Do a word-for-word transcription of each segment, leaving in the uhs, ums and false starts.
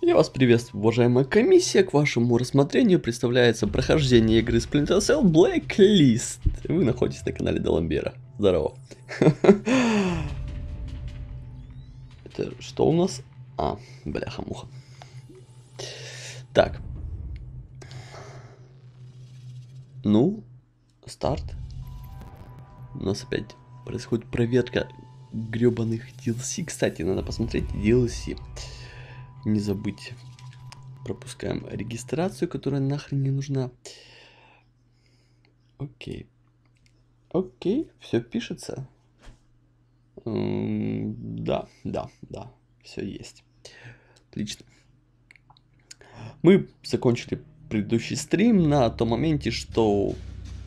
Я вас приветствую, уважаемая комиссия. К вашему рассмотрению представляется прохождение игры Splinter Cell Blacklist. Вы находитесь на канале Даламбера. Здорово. Это что у нас? А, бляха-муха. Так. Ну, старт. У нас опять происходит проверка гребаных ди эл си. Кстати, надо посмотреть ди эл си. Не забыть. Пропускаем регистрацию, которая нахрен не нужна. Окей. Окей, все пишется. М-м, да, да, да, все есть. Отлично. Мы закончили предыдущий стрим на том моменте, что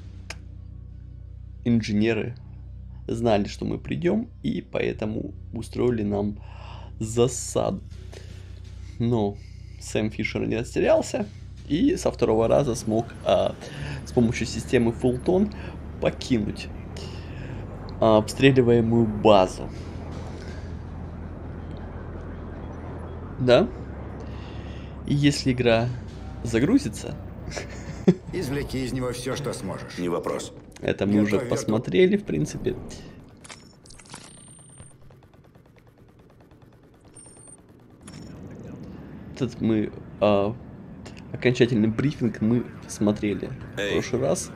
инженеры знали, что мы придем, и поэтому устроили нам засаду. Но Сэм Фишер не растерялся и со второго раза смог а, с помощью системы Фултон покинуть а, обстреливаемую базу. Да? И если игра загрузится... Извлеки из него все, что сможешь. Не вопрос. Это мы уже посмотрели, в принципе. Этот мы а, окончательный брифинг мы смотрели в прошлый раз.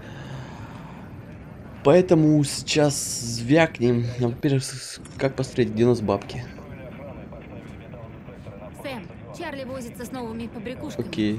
Поэтому сейчас звякнем. Во-первых, как посмотреть, где у нас бабки. Сэм, Чарли возится с новыми побрякушками. Окей.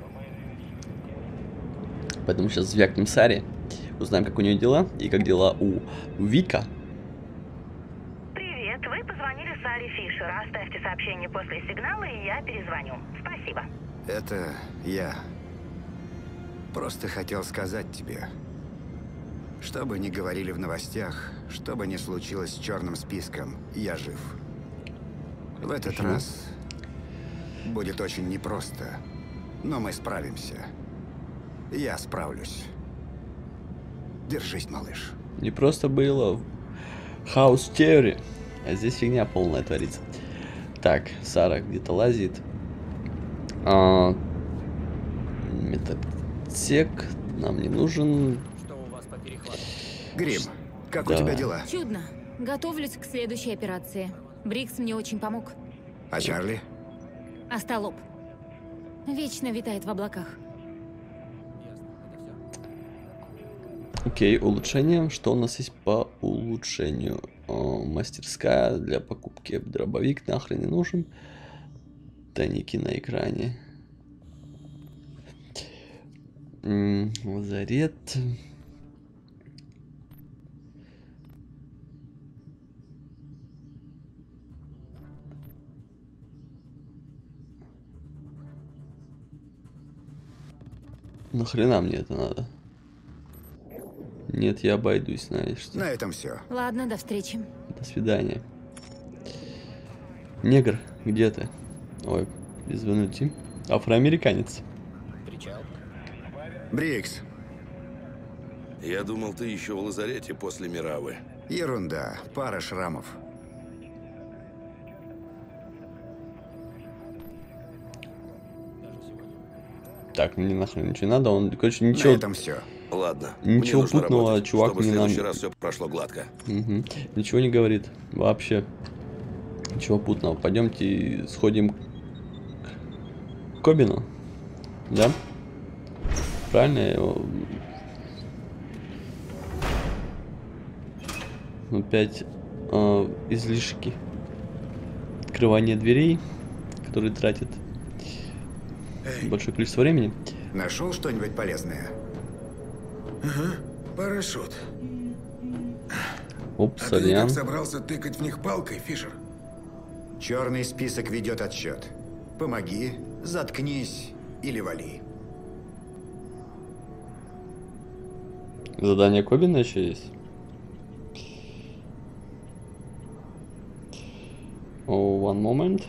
Поэтому сейчас звякнем Саре. Узнаем, как у нее дела и как дела у Вика. Привет, вы позвонили Саре Фишер. Оставьте сообщение после сигнала, и я перезвоню. Спасибо. Это я. Просто хотел сказать тебе. Что бы ни говорили в новостях, что бы ни случилось с черным списком, я жив. В этот Почему? раз будет очень непросто, но мы справимся. Я справлюсь. Держись, малыш. Не просто было House Theory, а здесь фигня полная творится. Так, Сара где-то лазит. А, метатек нам не нужен. Грим, как Да. у тебя дела? Чудно. Готовлюсь к следующей операции. Брикс мне очень помог. А Чарли? Остолоп. Вечно витает в облаках. Окей, улучшение. Что у нас есть по улучшению? О, мастерская для покупки. Дробовик нахрен не нужен. Тайники на экране. М, лазарет. Нахрена мне это надо? Нет, я обойдусь, знаешь что. На этом все. Ладно, до встречи. До свидания. Негр, где ты? Ой, извините. Афроамериканец. Брикс, Я думал, ты еще в лазарете после Миравы. ерунда, пара шрамов. Так, мне нахрен ничего не надо. Он, короче, На ничего, этом все. Ладно. Ничего мне нужно путного, работать, чувак, чтобы в не следующий нам- раз все прошло гладко. Мгм. Ничего не говорит. Вообще. Ничего путного. Пойдемте сходим к Кобину. Да? Правильно я его... Опять э, излишки. Открывание дверей, которые тратят большое количество времени. Нашел что-нибудь полезное? Парашют. Оп, А ты сорян. никак собрался тыкать в них палкой, Фишер? Черный список ведет отсчет. Помоги, заткнись или вали. Задание Кобина еще есть. О, one moment.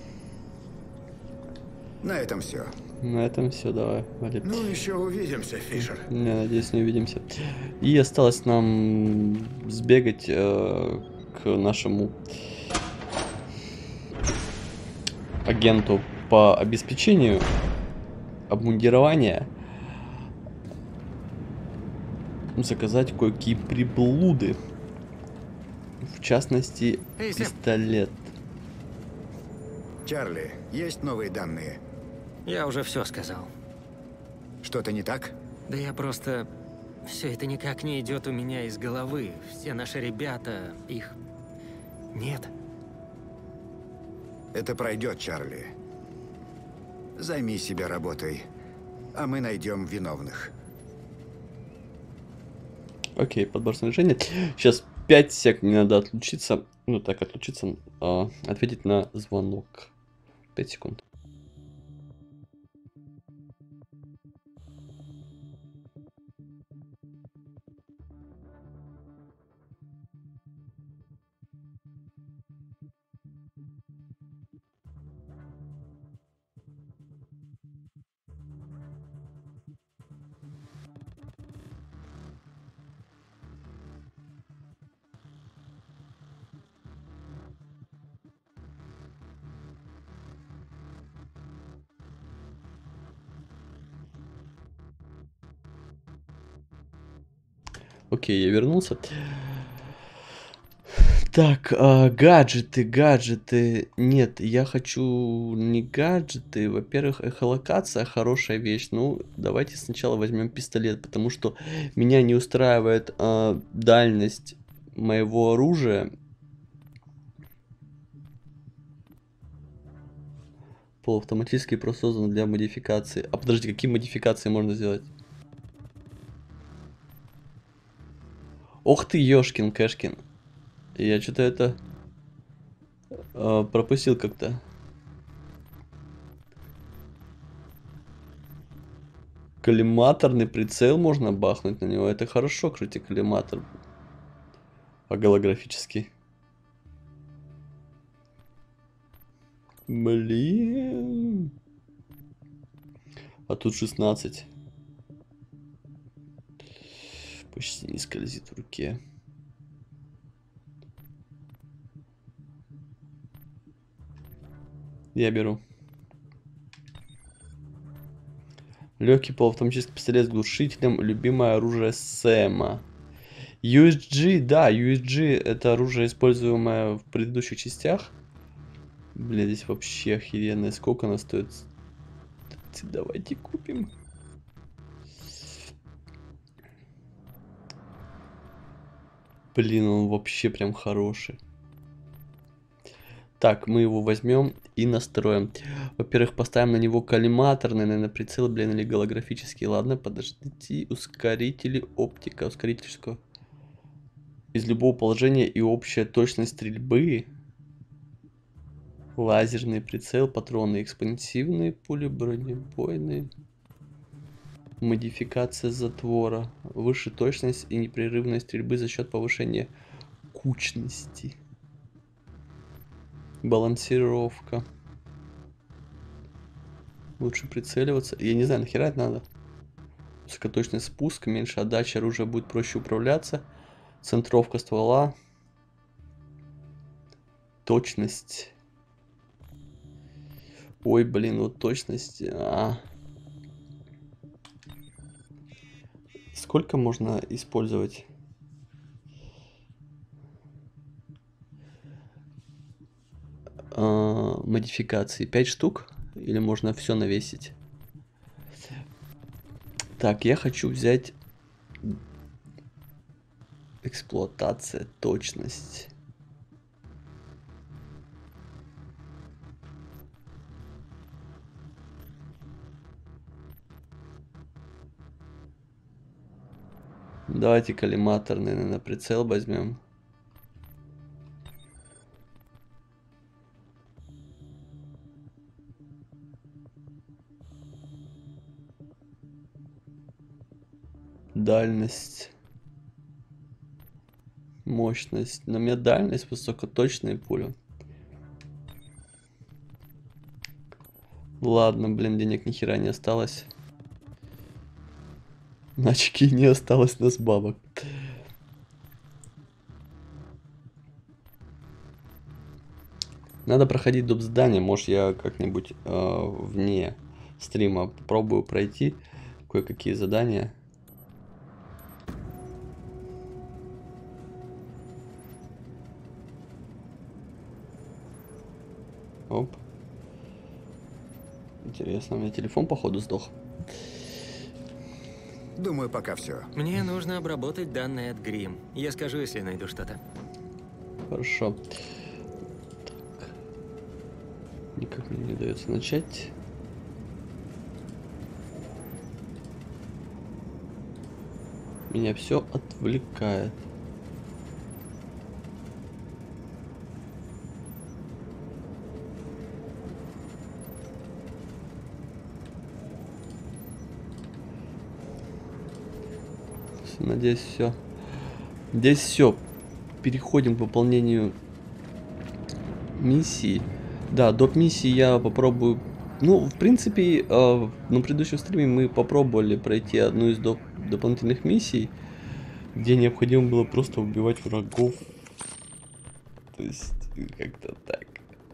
На этом все. На этом все, давай, вали. Ну, еще увидимся, Фишер. Я надеюсь, не увидимся. И осталось нам сбегать э, к нашему агенту по обеспечению обмундирования заказать кое-какие приблуды. В частности, Эй, Сэм. пистолет. Чарли, есть новые данные? Я уже все сказал. Что-то не так? Да я просто... Все это никак не идет у меня из головы. Все наши ребята, их... Нет. Это пройдет, Чарли. Займи себя работой, а мы найдем виновных. Окей, подбор снаряжения. Сейчас пять сек мне надо отлучиться. Ну так, отлучиться. Э, ответить на звонок. пять секунд. Окей, я вернулся. Так, а, гаджеты, гаджеты. Нет, я хочу не гаджеты. Во-первых, эхолокация хорошая вещь. Ну, давайте сначала возьмем пистолет, потому что меня не устраивает а, дальность моего оружия. Полуавтоматический просто создан для модификации. А подожди, какие модификации можно сделать? Ох ты, ёшкин кэшкин. Я что-то это э, пропустил как-то. Коллиматорный прицел можно бахнуть на него. Это хорошо, кстати, коллиматор. А голографический. Блин. А тут шестнадцать. Почти не скользит в руке. Я беру. Легкий полуавтоматический пистолет с глушителем. Любимое оружие Сэма. ю эс джи, да, ю эс джи это оружие, используемое в предыдущих частях. Бля, здесь вообще охеренное. Сколько оно стоит? Давайте купим. Блин, он вообще прям хороший. Так, мы его возьмем и настроим. Во-первых, поставим на него коллиматорный, наверное, прицел, блин, или голографический. Ладно, подождите. Ускорители, оптика, ускорительского. Из любого положения и общая точность стрельбы. Лазерный прицел, патроны, экспансивные пули, бронебойные. Модификация затвора. Выше точность и непрерывность стрельбы за счет повышения кучности. Балансировка. Лучше прицеливаться. Я не знаю, нахера это надо. Высокоточный спуск, меньше отдачи, оружие будет проще управляться. Центровка ствола. Точность. Ой, блин, вот точность. А. Сколько можно использовать? А, модификации. пять штук? Или можно все навесить? Так, я хочу взять эксплуатация, точность. Давайте коллиматорный, наверное, прицел возьмем. Дальность. Мощность. Но у меня дальность, высокоточные пули. Ладно, блин, денег ни хера не осталось. На очки не осталось нас бабок. Надо проходить доп. Здания. Может, я как-нибудь э, вне стрима попробую пройти кое-какие задания. Оп. Интересно, у меня телефон, походу, сдох. Думаю, пока все. Мне нужно обработать данные от Грим. Я скажу, если найду что-то. Хорошо. Так. Никак мне не дается начать. Меня все отвлекает. Надеюсь, все. Здесь все. Переходим к выполнению миссии. Да, доп. Миссии я попробую. Ну, в принципе, э, на предыдущем стриме мы попробовали пройти одну из доп. Дополнительных миссий, где необходимо было просто убивать врагов. То есть, как-то так.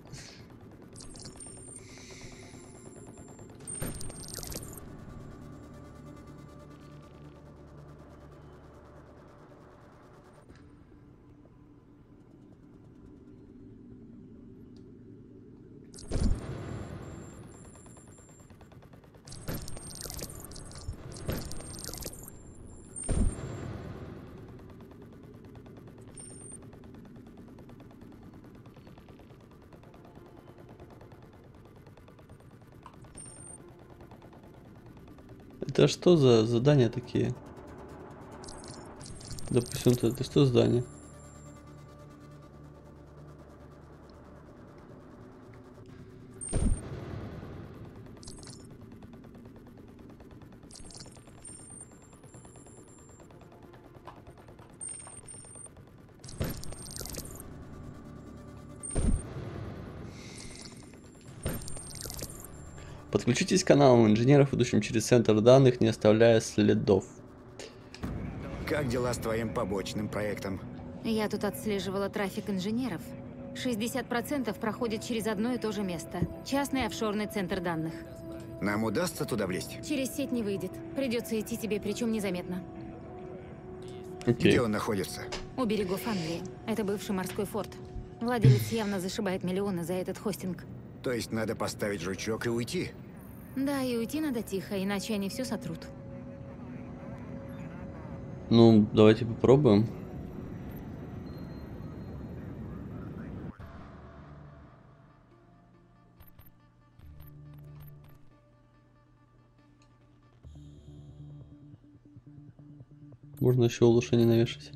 Это что за задания такие? Допустим, это, это что задание? Подключитесь к каналам инженеров, идущим через центр данных, не оставляя следов. Как дела с твоим побочным проектом? Я тут отслеживала трафик инженеров. шестьдесят процентов проходит через одно и то же место. Частный офшорный центр данных. Нам удастся туда влезть? Через сеть не выйдет. Придется идти тебе, причем незаметно. Окей. Где он находится? У берегов Англии. Это бывший морской форт. Владелец явно зашибает миллионы за этот хостинг. То есть надо поставить жучок и уйти? Да, и уйти надо тихо, иначе они все сотрут. Ну, давайте попробуем. Можно еще улучшение навешать.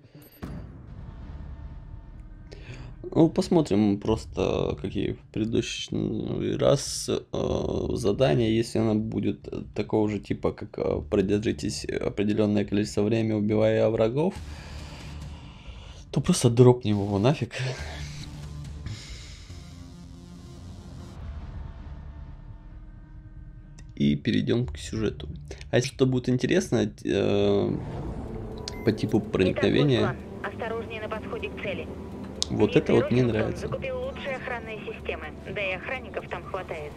Ну, посмотрим просто, какие в предыдущий раз э, задания, если она будет такого же типа, как э, продержитесь определенное количество времени, убивая врагов, то просто дропнем его нафиг. И перейдем к сюжету. А если что будет интересно, э, по типу проникновения... Итак, вот план. Осторожнее на подходе к цели. Вот это вот мне нравится. Закупил лучшие охранные системы, да и охранников там хватает.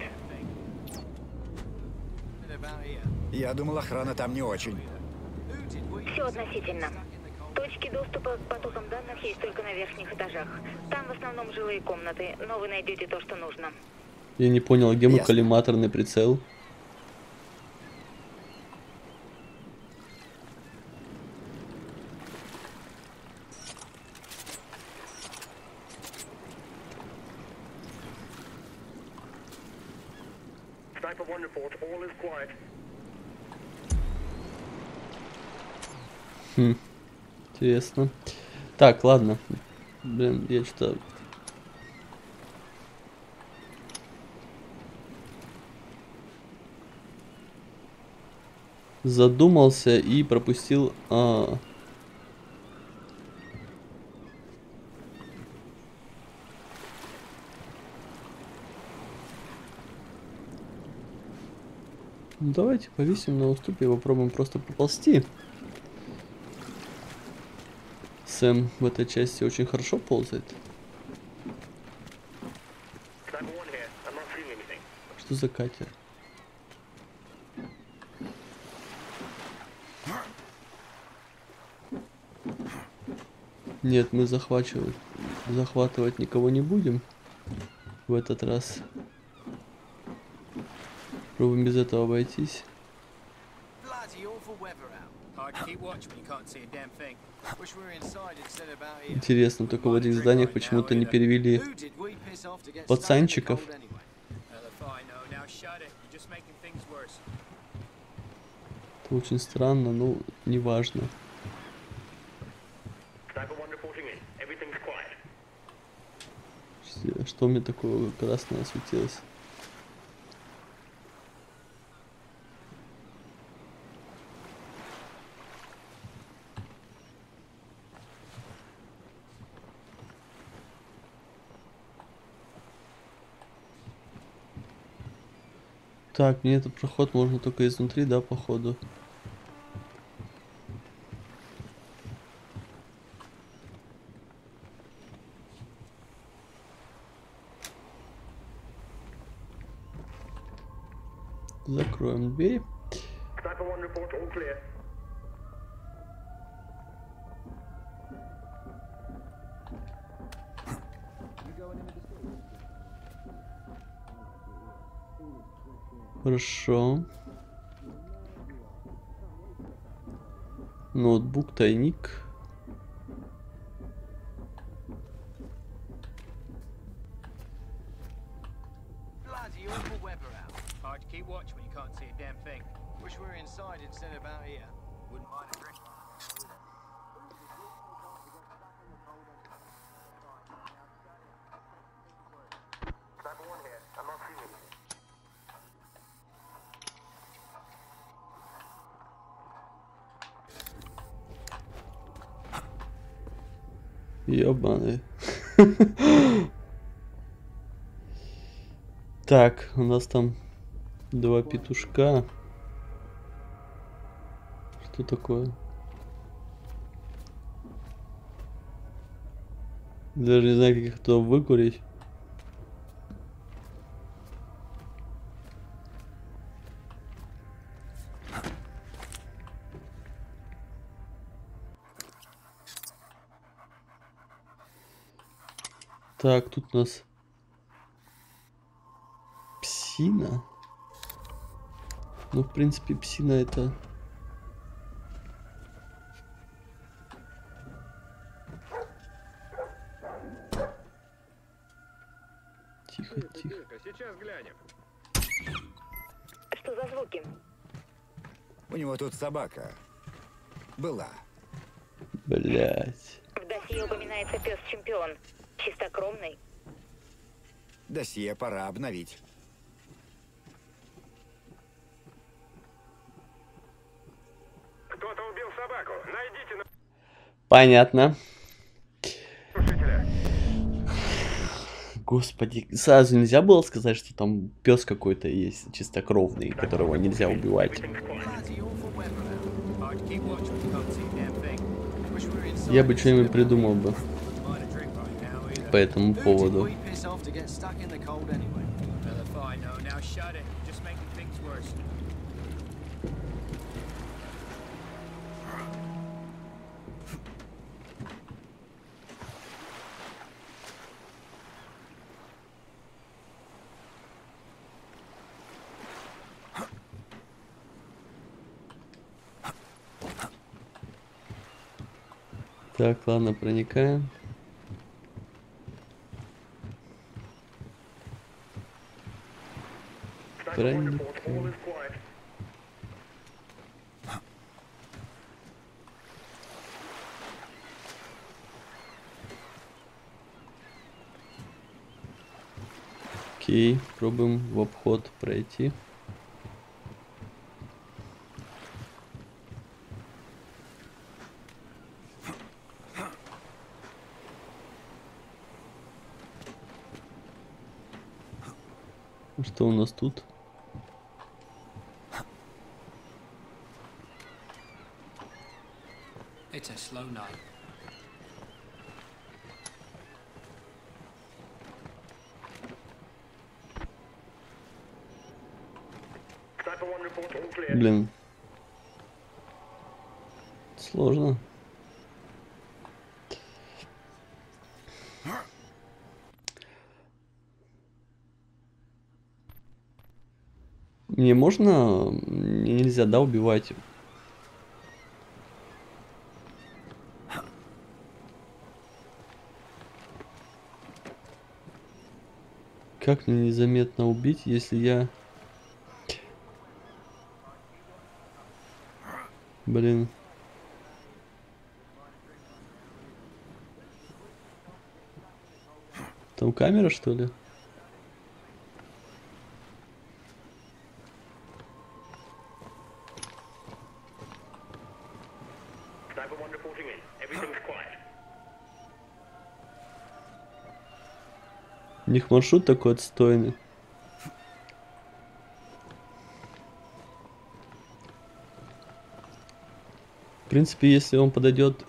Я думал, охрана там не очень. Все относительно. Точки доступа к потокам данных есть только на верхних этажах. Там в основном жилые комнаты, но вы найдете то, что нужно. Я не понял, где мой Ясно. коллиматорный прицел? Хм, интересно. Так, ладно. Блин, я что-то... задумался и пропустил... А... Ну, давайте повесим на уступе и попробуем просто поползти. Сэм в этой части очень хорошо ползает. Что за катер? Нет, мы захватывать, захватывать никого не будем в этот раз. Пробуем без этого обойтись. Интересно, только в этих зданиях почему-то не перевели пацанчиков. Это очень странно, но неважно. Что мне такое красное осветилось? Так, мне этот проход можно только изнутри, да, походу. Закроем дверь. Хорошо. Ноутбук, тайник. Ёбаный. Так, у нас там два петушка. Что такое? Даже не знаю, как их туда выкурить. Так, тут у нас псина. Ну, в принципе, псина это... Тихо, тихо. Сейчас глянем. Что за звуки? У него тут собака. Была. Блять. В досье упоминается пес-чемпион. Чистокровный. Досье пора обновить. Кто-то убил собаку. Найдите Понятно. нарушителя. Господи, сразу нельзя было сказать, что там пес какой-то есть чистокровный, которого нельзя убивать. Я бы что-нибудь придумал бы по этому поводу. Так, ладно, проникаем. Проникаем. Окей, пробуем в обход пройти. Что у нас тут? It's a slow night. Блин. Сложно. Мне можно... Мне нельзя, да, убивать? Как мне незаметно убить, если я... Блин. Там камера, что ли? У них маршрут такой отстойный. В принципе, если он подойдет...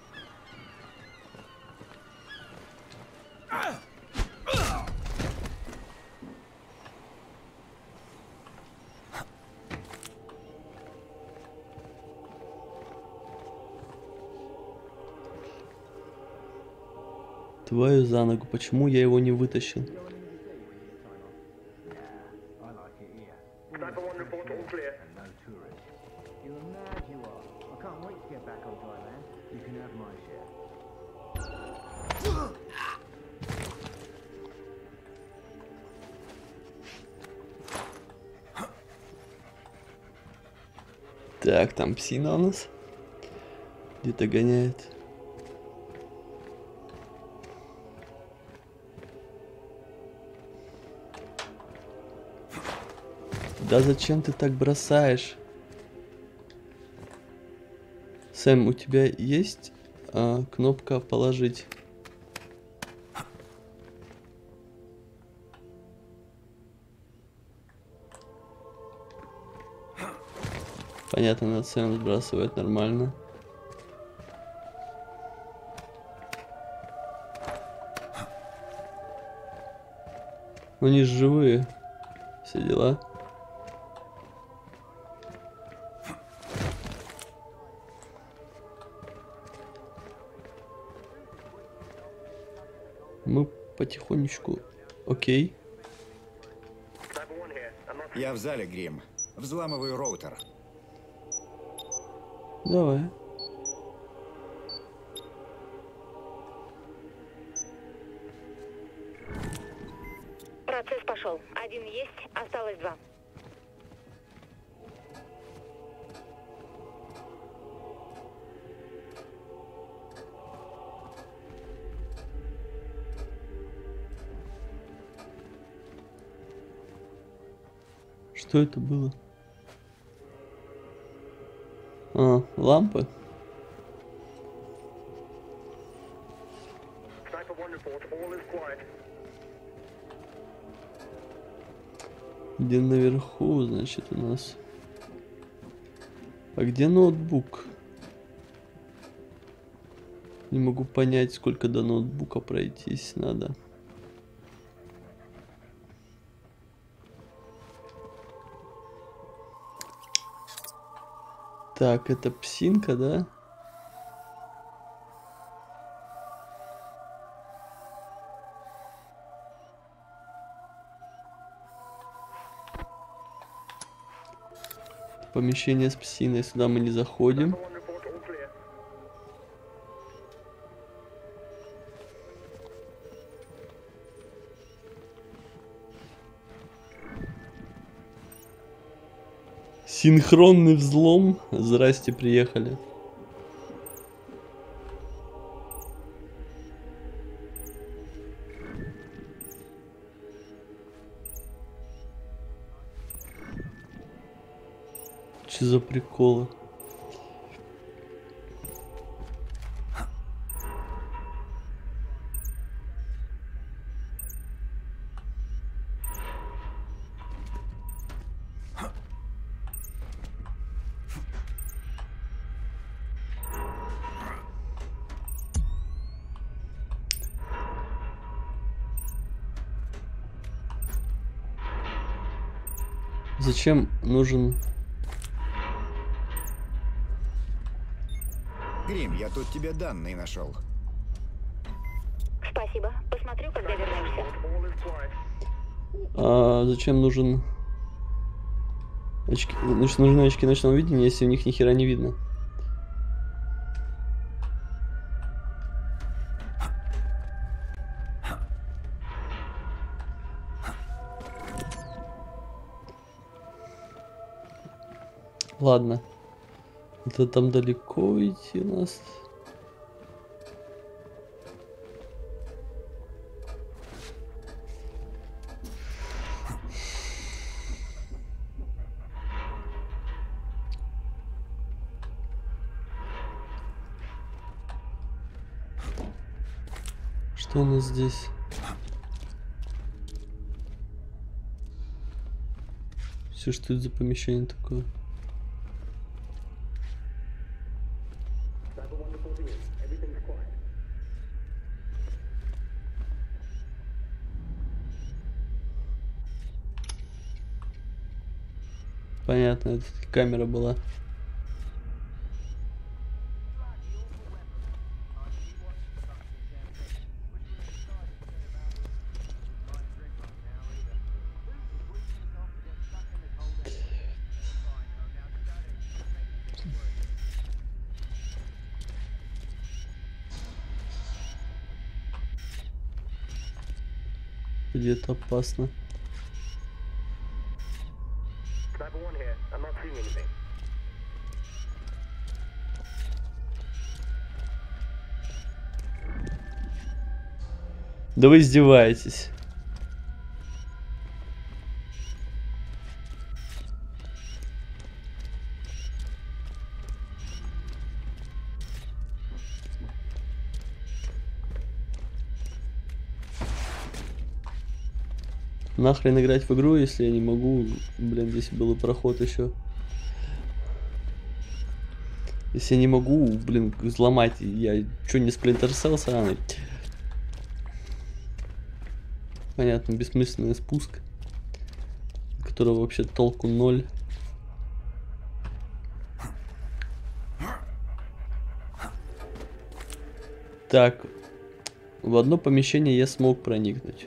Твою за ногу, почему я его не вытащил? Так, там псина у нас где-то гоняет. Да зачем ты так бросаешь? Сэм, у тебя есть а, кнопка положить? Понятно, надо Сэм сбрасывать нормально. Ну они же живые. Все дела. Мы потихонечку. Окей. Я в зале, Грим. Взламываю роутер. Давай. Процесс пошел. Один есть, осталось два. Что это было? А, лампы? Где наверху, значит, у нас. А где ноутбук? Не могу понять, сколько до ноутбука пройтись надо. Так, это псинка, да? Помещение с псиной, сюда мы не заходим. Синхронный взлом. Здрасте, приехали. Что за приколы? Зачем нужен... Грим, я тут тебе данные нашел. Спасибо. Посмотрю, когда вернешься. А зачем нужен... Очки... Значит, нужны очки ночного видения, если у них ни хера не видно. Ладно. Это там далеко идти у нас. Что у нас здесь? Все, что это за помещение такое? Понятно, это камера была. Где-то опасно. Да вы издеваетесь. Нахрен играть в игру, если я не могу. Блин, здесь был и проход еще. Если я не могу, блин, взломать, я что, не Splinter Cell сраный? Понятно, бессмысленный спуск, которого вообще толку ноль. Так, в одно помещение я смог проникнуть.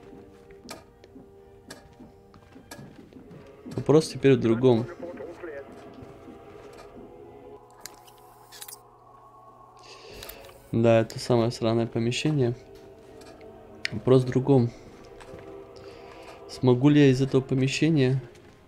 Вопрос теперь в другом. Да, это самое сраное помещение. Вопрос в другом. Смогу ли я из этого помещения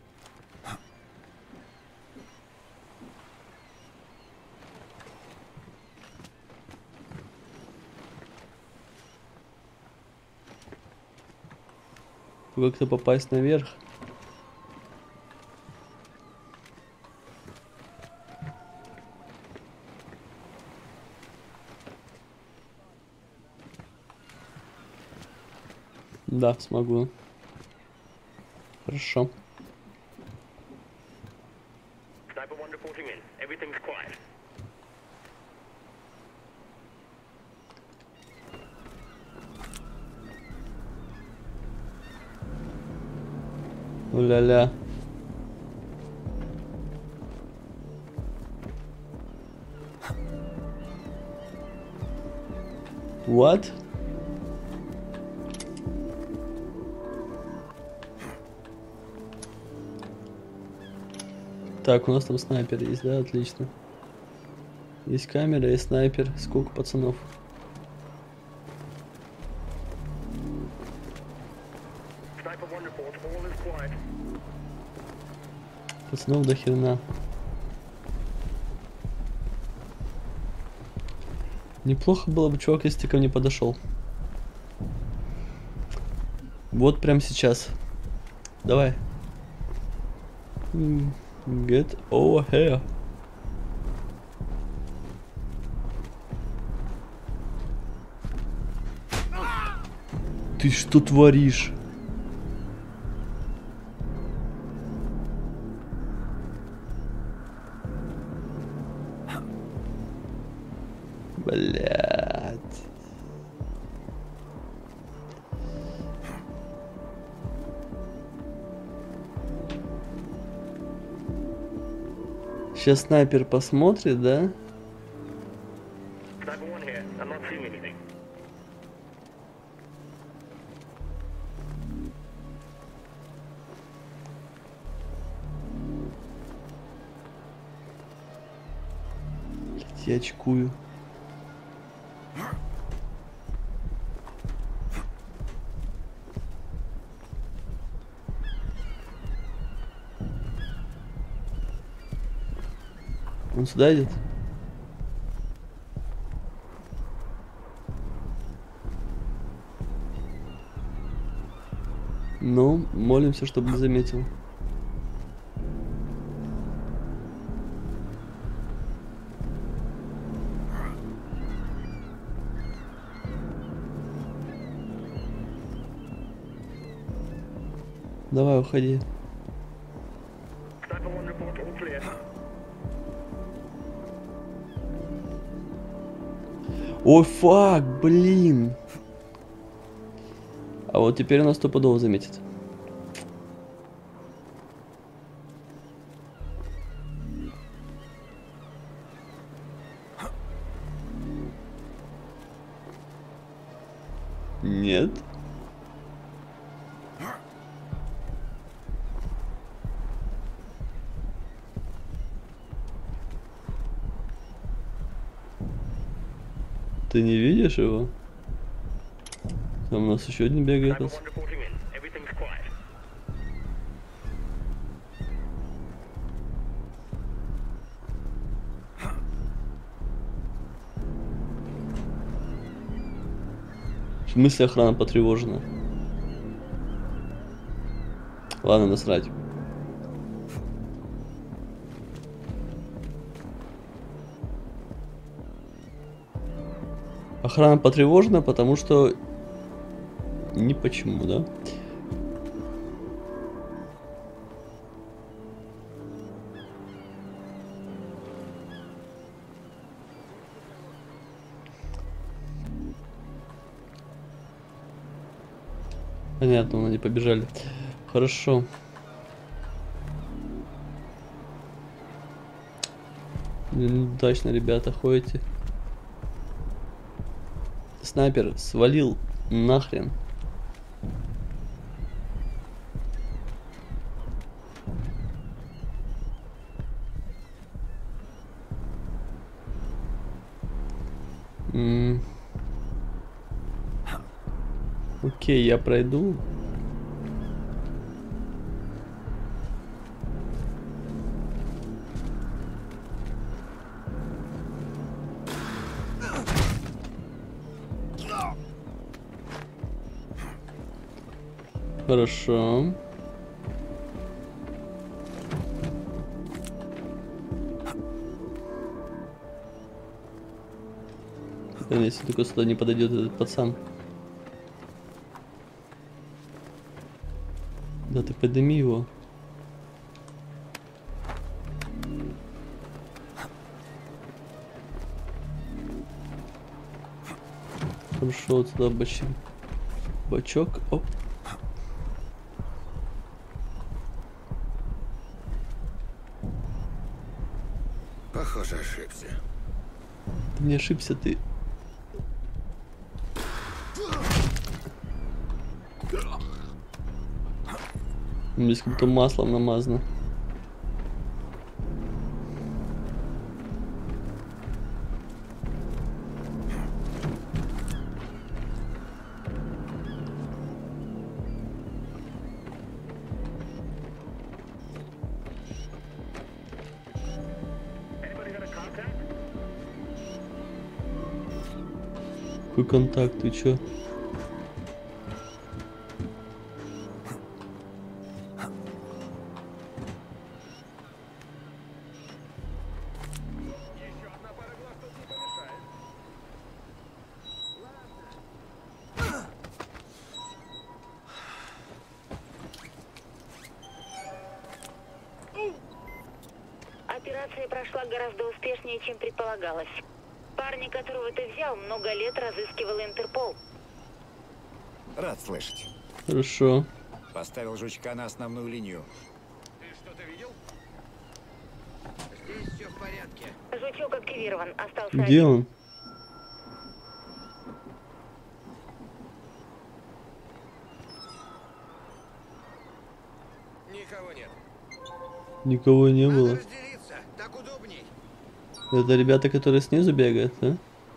как-то попасть наверх? Да, смогу. Хорошо. Ля-ля. What? Так, у нас там снайпер есть, да? Отлично. Есть камера, есть снайпер. Сколько пацанов? Пацанов до хрена. Неплохо было бы, чувак, если ты ко мне подошел. Вот прям сейчас. Давай. Get over here. Ты что творишь? Блядь. Сейчас снайпер посмотрит, да? Я очкую. Он сюда идет? Ну, молимся, чтобы не заметил. Давай, уходи. Ой, фак, блин. А вот теперь у нас стопудово заметит. Нет. Ты не видишь его? Там у нас еще один бегает. В смысле охрана потревожена? Ладно, насрать. Охрана потревожена, потому что... Не почему, да? Понятно, они побежали. Хорошо. Блин, удачно, ребята, ходите. Снайпер свалил нахрен. М-м. Окей, я пройду. Хорошо. Если только сюда не подойдет этот пацан. Да ты подними его. Хорошо, вот сюда бачок. Бачок, оп. Похоже, ошибся. Ты не ошибся, ты. Здесь как-то маслом намазано. Какой контакт, ты чё? Операция прошла гораздо успешнее, чем предполагалось. Парня, которого ты взял, много лет разыскивал Интерпол. Рад слышать. Хорошо. Поставил жучка на основную линию. Ты что-то видел? Здесь порядке. Жучок активирован. Остался Где один. он? Никого нет. Никого не Надо было. разделиться, так удобней. Это ребята, которые снизу бегают, да?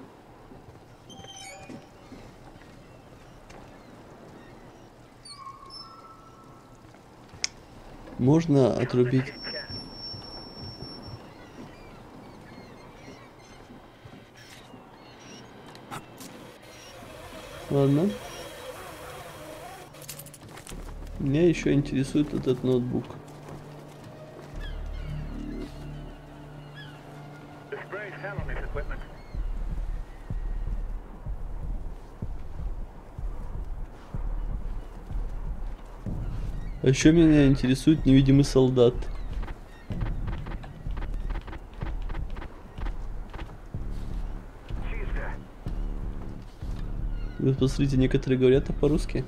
Можно отрубить. Ладно. Меня еще интересует этот ноутбук. Disgrace hell on this equipment. А еще меня интересует невидимый солдат. Чисто. Вы посмотрите, некоторые говорят по-русски.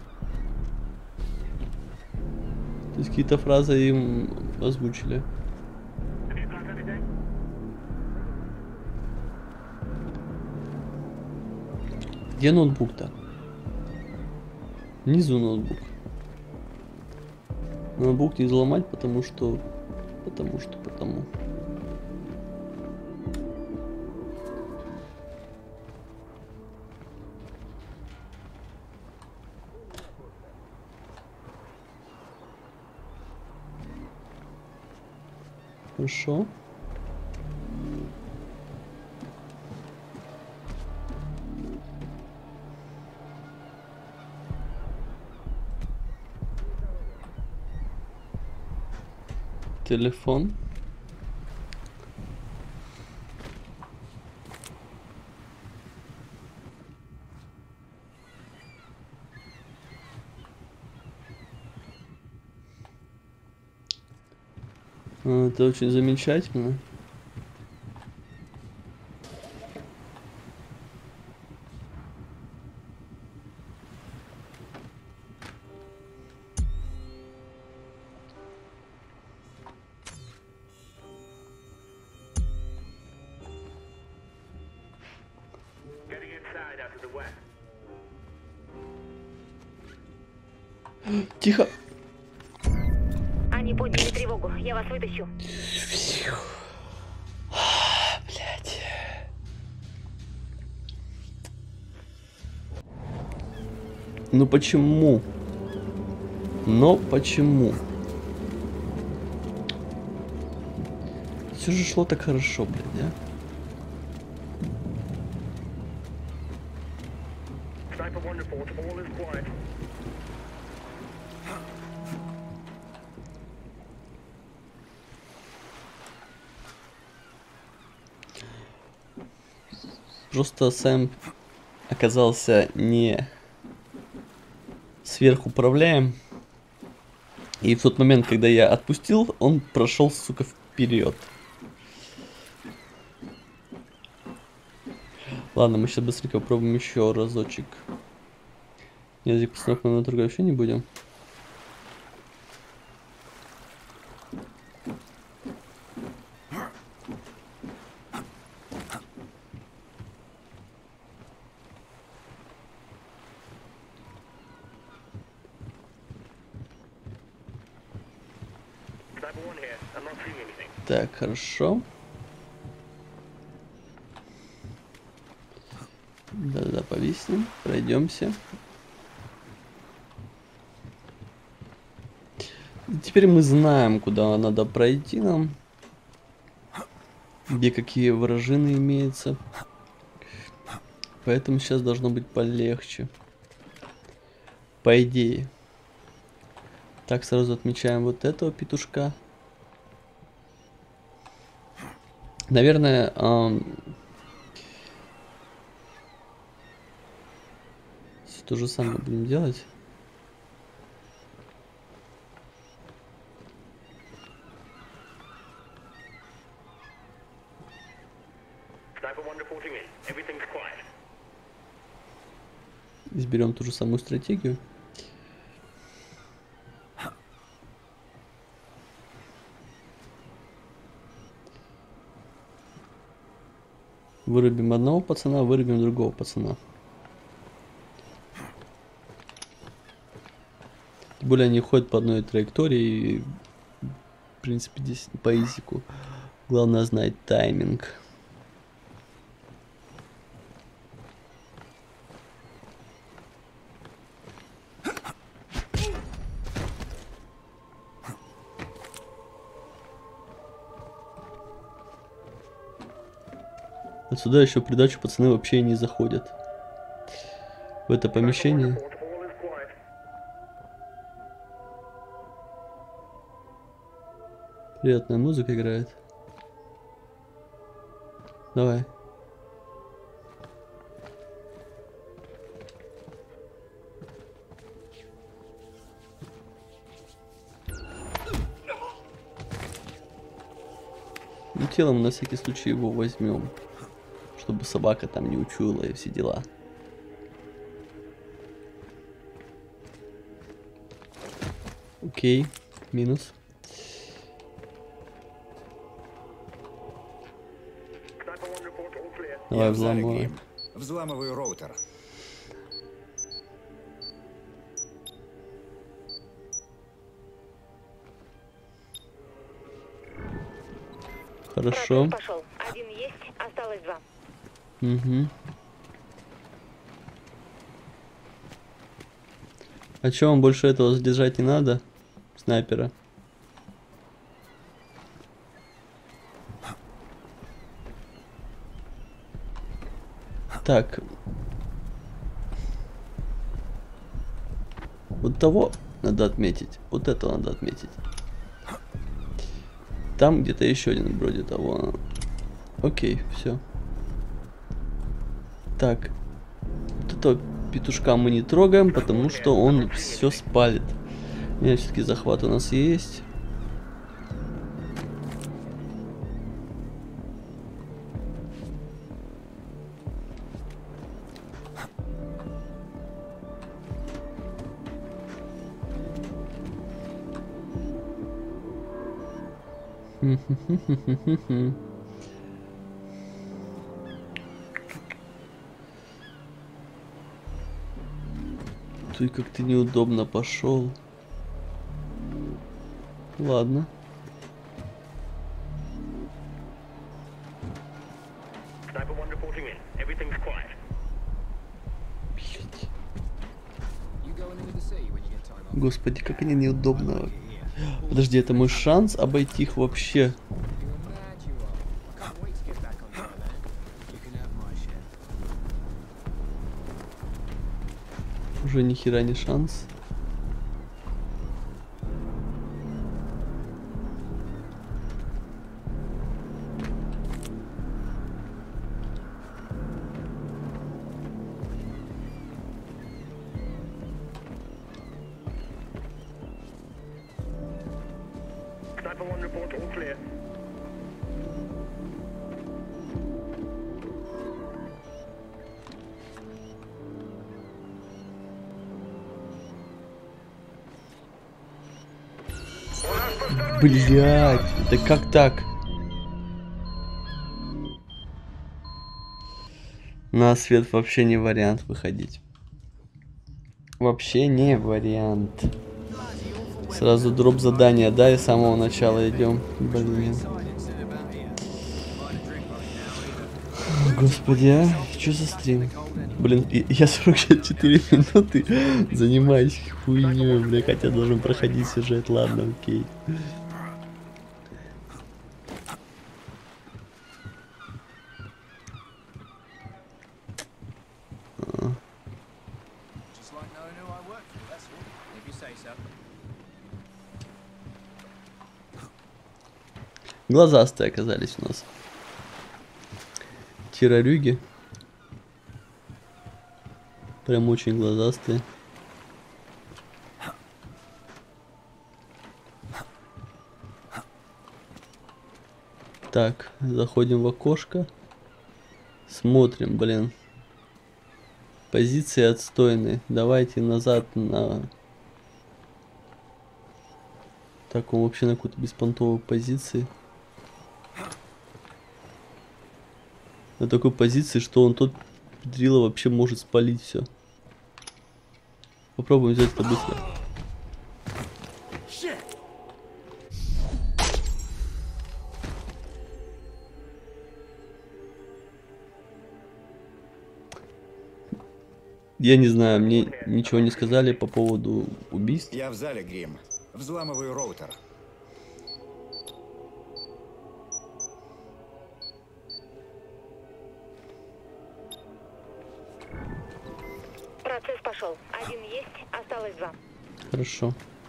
То есть какие-то фразы им озвучили. Have you got anything? Где ноутбук-то? Внизу ноутбук. Ноутбук не взломать, потому что... Потому что, потому. Хорошо. Телефон. А, это очень замечательно. Getting inside out of the west. Тихо. Они подняли тревогу. Я вас вытащу. Блять. Ну почему? Но почему? Все же шло так хорошо, блядь, да? Sniper one report. All is quiet. Просто Сэм оказался не сверхуправляем. И в тот момент, когда я отпустил, он прошел, сука, вперед. Ладно, мы сейчас быстренько попробуем еще разочек. Язык постановок мы на другой вообще не будем. Sniper one here. I'm not seeing anything. Так, хорошо. Да-да, повиснем, пройдемся. Теперь мы знаем, куда надо пройти нам. Где какие вражины имеются. Поэтому сейчас должно быть полегче. По идее. Так, сразу отмечаем вот этого петушка. Наверное, эм... то же самое будем делать. Sniper one reporting in. Everything's quiet. Изберем ту же самую стратегию. Вырубим одного пацана, вырубим другого пацана. Тем более они ходят по одной траектории. И, в принципе, здесь по изику. Главное знать тайминг. Отсюда еще в придачу пацаны вообще не заходят в это помещение. Приятная музыка играет. Давай. Ну, телом на всякий случай его возьмем, чтобы собака там не учуяла и все дела. Окей, минус. Давай взламывай. Взламываю роутер. Хорошо. Пошел. Один есть, осталось два. Угу. А чё, вам больше этого задержать не надо? Снайпера. Так. Вот того надо отметить. Вот этого надо отметить. Там где-то еще один вроде того. Окей, все. Так. Вот этого петушка мы не трогаем, потому что он все спалит. Нет, все-таки захват у нас есть. Ты как-то неудобно пошел. Ладно. Господи, как они неудобно. Подожди, это мой шанс обойти их вообще. Уже ни хера не шанс. Блять, да как так? На свет вообще не вариант выходить. Вообще не вариант. Сразу дроп задания, да, и с самого начала идем. Блин. Господи, а? Что за стрим? Блин, я сорок четыре минуты занимаюсь хуйней, бля, хотя должен проходить сюжет, ладно, окей. Глазастые оказались у нас. Террорюги. Прям очень глазастые. Так, заходим в окошко. Смотрим, блин. Позиции отстойные. Давайте назад на... Так, он вообще на какой-то беспонтовой позиции. на такой позиции, что он тот дрила вообще может спалить все. Попробуем взять это быстро. Я не знаю, мне ничего не сказали по поводу убийств. Я в зале, Грим. Взламываю роутер. Процесс пошел. Один есть, осталось два. Хорошо.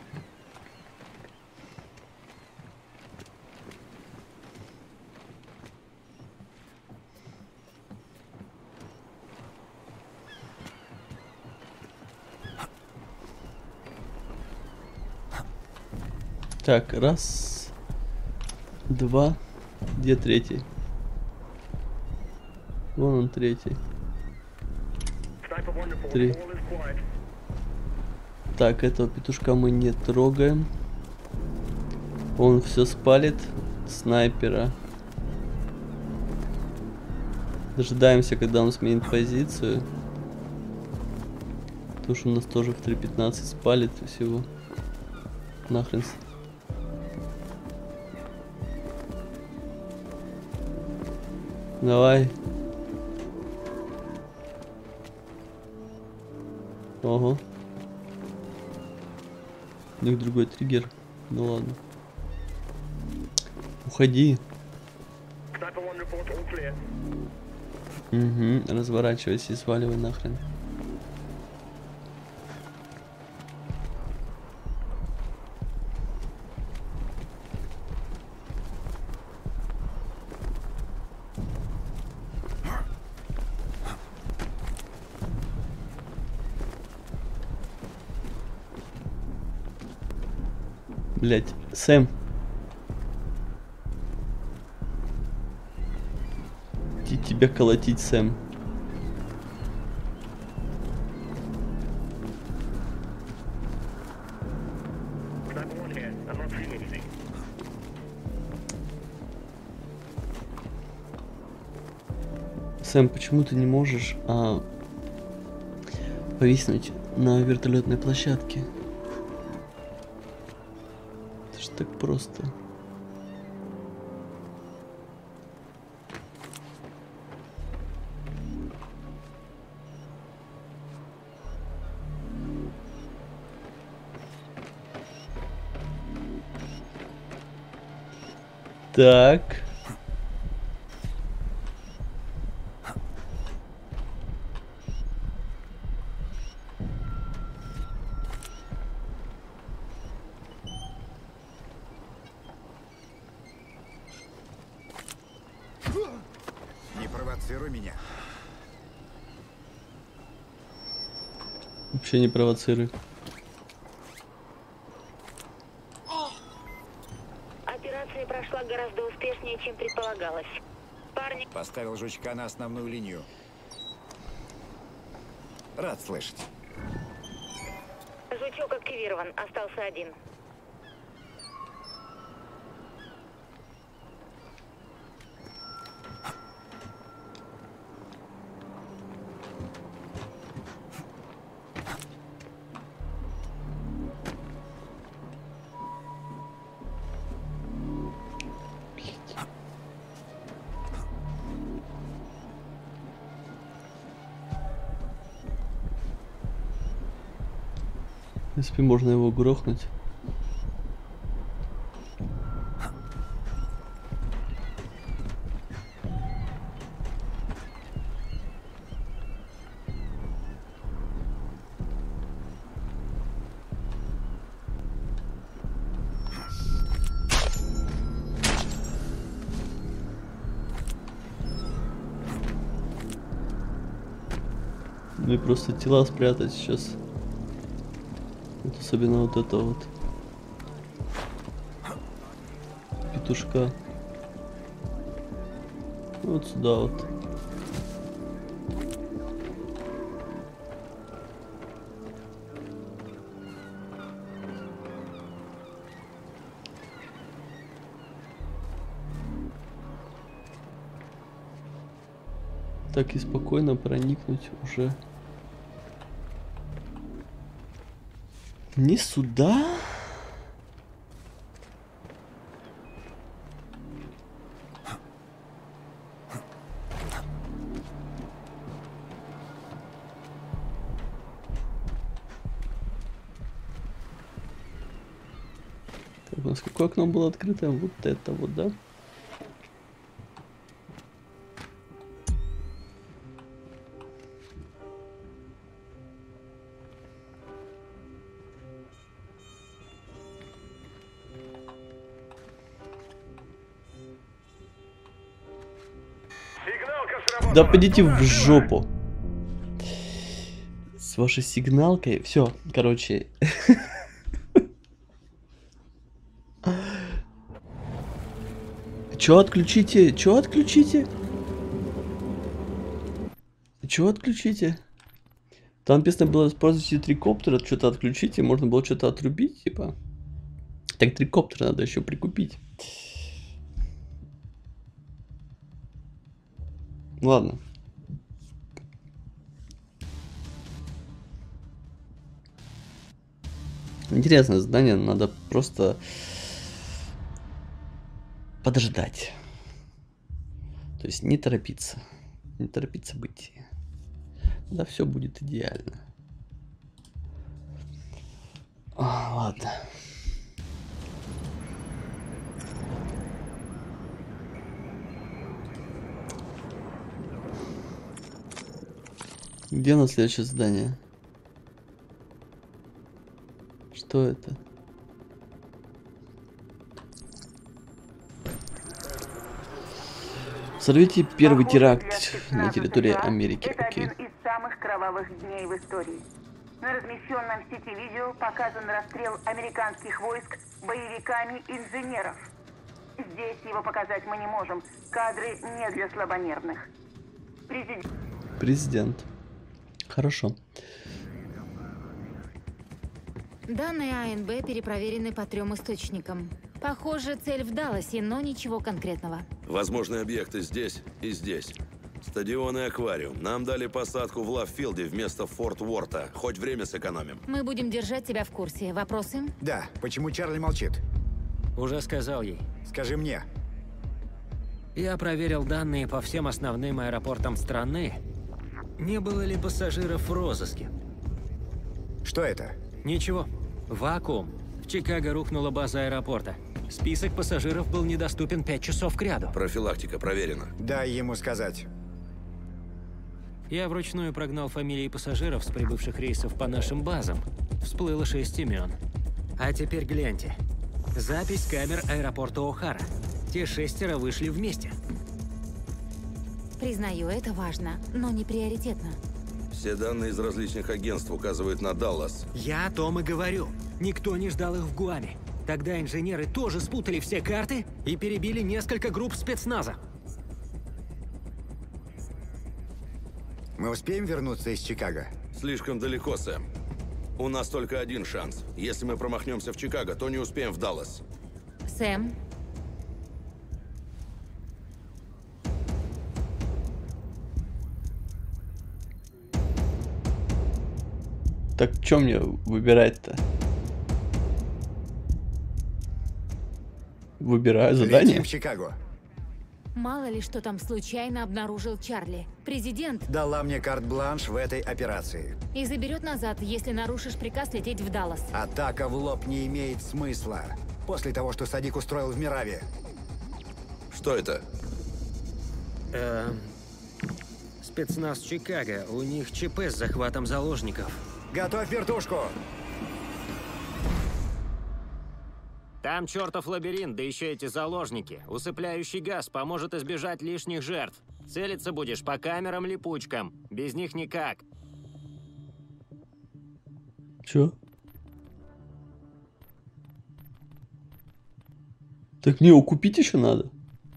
Так, раз, два, где третий? Вон он третий. Три. Так, этого петушка мы не трогаем. Он все спалит. Снайпера. Дожидаемся, когда он сменит позицию. Потому что у нас тоже в три пятнадцать спалит всего. Нахрен. Давай. Ого. У них другой триггер. Ну ладно. Уходи. Угу, разворачивайся и сваливай нахрен. Блять, Сэм. Иди тебя колотить, Сэм. Сэм, почему ты не можешь а, повиснуть на вертолетной площадке? Это ж так просто. Так. Не провоцируй меня. Вообще не провоцируй. Операция прошла гораздо успешнее, чем предполагалось. Парни... Поставил жучка на основную линию. Рад слышать. Жучок активирован, остался один. В принципе, можно его грохнуть. Ну и просто тела спрятать сейчас. Вот особенно вот это вот. Петушка. Вот сюда вот. так и спокойно проникнуть уже не сюда. Так, у нас какое окно было открыто? Вот это вот, да? Да пойдите в жопу. С вашей сигналкой. Все, короче. Чё отключите? Чё отключите? Чё отключите? Там написано было используйте трикоптер, что-то отключите, можно было что-то отрубить, типа. Так трикоптер надо еще прикупить. Ладно. Интересное задание, надо просто подождать. То есть не торопиться. Не торопиться быть. Да, все будет идеально. А, ладно. Где у нас следующее задание? Что это? Сорвите первый Похоже, теракт для на территории США Америки. Это Окей. один из самых кровавых дней в истории. На размещенном в сети видео показан расстрел американских войск боевиками-инженеров. Здесь его показать мы не можем. Кадры не для слабонервных. Президент. Президент. Хорошо. Данные АНБ перепроверены по трем источникам. Похоже, цель в Далласе, но ничего конкретного. Возможные объекты здесь и здесь. Стадион и аквариум. Нам дали посадку в Лавфилде вместо Форт Уорта. Хоть время сэкономим. Мы будем держать тебя в курсе. Вопросы? Да, почему Чарли молчит? Уже сказал ей. Скажи мне. Я проверил данные по всем основным аэропортам страны. Не было ли пассажиров в розыске? Что это? Ничего. Вакуум. В Чикаго рухнула база аэропорта. Список пассажиров был недоступен пять часов кряду. Профилактика проверена. Дай ему сказать. Я вручную прогнал фамилии пассажиров с прибывших рейсов по нашим базам. Всплыло шесть имен. А теперь гляньте. Запись камер аэропорта О'Хара. Те шестеро вышли вместе. Признаю, это важно, но не приоритетно. Все данные из различных агентств указывают на Даллас. Я о том и говорю. Никто не ждал их в Гуаме. Тогда инженеры тоже спутали все карты и перебили несколько групп спецназа. Мы успеем вернуться из Чикаго? Слишком далеко, Сэм. У нас только один шанс. Если мы промахнемся в Чикаго, то не успеем в Даллас. Сэм? Так что мне выбирать-то? Выбираю задание. Летим в Чикаго. Мало ли, что там случайно обнаружил Чарли. Президент. Дала мне карт-бланш в этой операции. И заберет назад, если нарушишь приказ лететь в Даллас. Атака в лоб не имеет смысла. После того, что Садик устроил в Мираве. Что это? Эм... Спецназ Чикаго. У них ЧП с захватом заложников. Готовь вертушку! Там чертов лабиринт, да еще эти заложники. Усыпляющий газ поможет избежать лишних жертв. Целиться будешь по камерам-липучкам. Без них никак. Чё? Так мне его купить еще надо?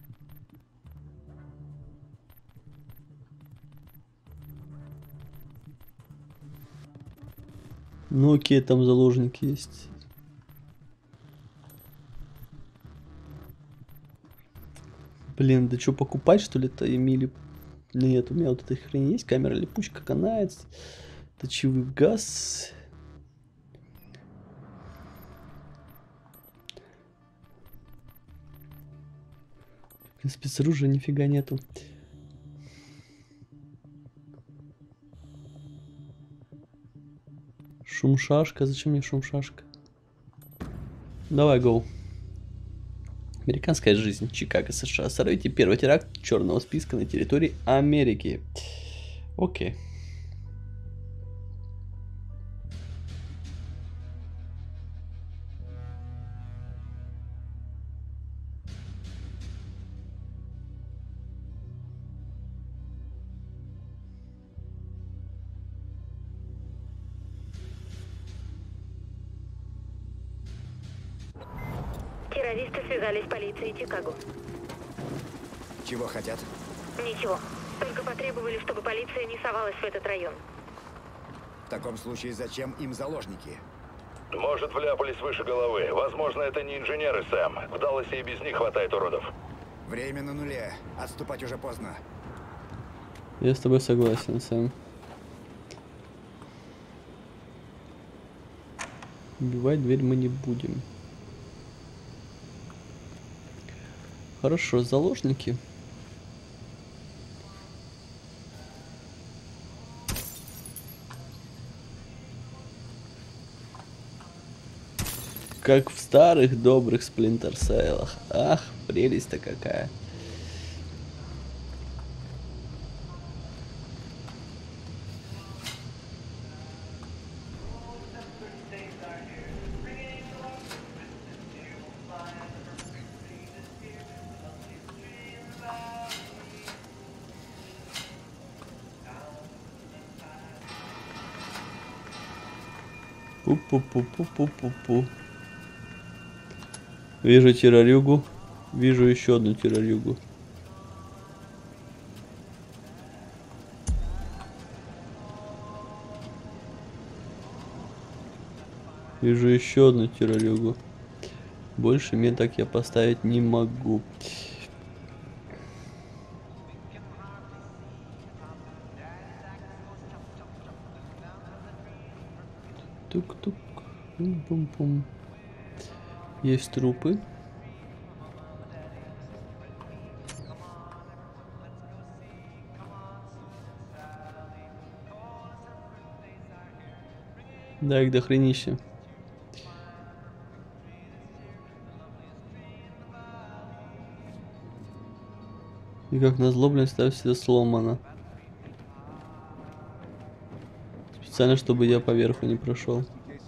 Ну окей, там заложники есть. Блин, да что, покупать что ли-то, Эмили? Нет, у меня вот этой хрени есть. Камера липучка, канает. Точевый газ. Спецоружия нифига нету. Шумшашка. Зачем мне шумшашка? Давай, гоу. Американская жизнь. Чикаго, США. Сорвите первый теракт черного списка на территории Америки. Окей. Террористы связались с полицией Чикаго. Чего хотят? Ничего. Только потребовали, чтобы полиция не совалась в этот район. В таком случае зачем им заложники? Может, вляпались выше головы. Возможно, это не инженеры, Сэм. В Далласе и без них хватает уродов. Время на нуле. Отступать уже поздно. Я с тобой согласен, Сэм. Убивать дверь мы не будем. Хорошо, заложники. Как в старых добрых Splinter Cell'ах. Ах, прелесть-то какая. Пу-пу-пу-пу-пу-пу-пу. Вижу террорюгу. Вижу еще одну террорюгу. Вижу еще одну террорюгу. Больше меток я поставить не могу. Тук-тук. Пум-пум-пум. Есть трупы. Да, их дохренища. И как назло, блин, ставь всегда сломано. Специально, чтобы я поверху не прошел.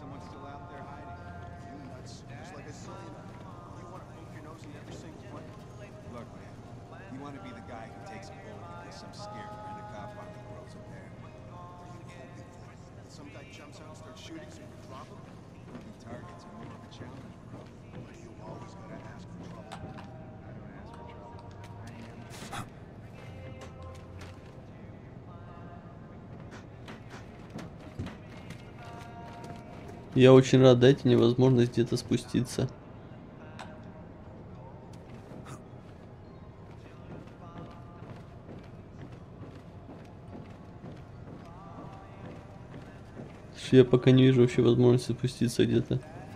Я очень рад, дайте мне возможность где-то спуститься. Я пока не вижу вообще возможности спуститься где-то.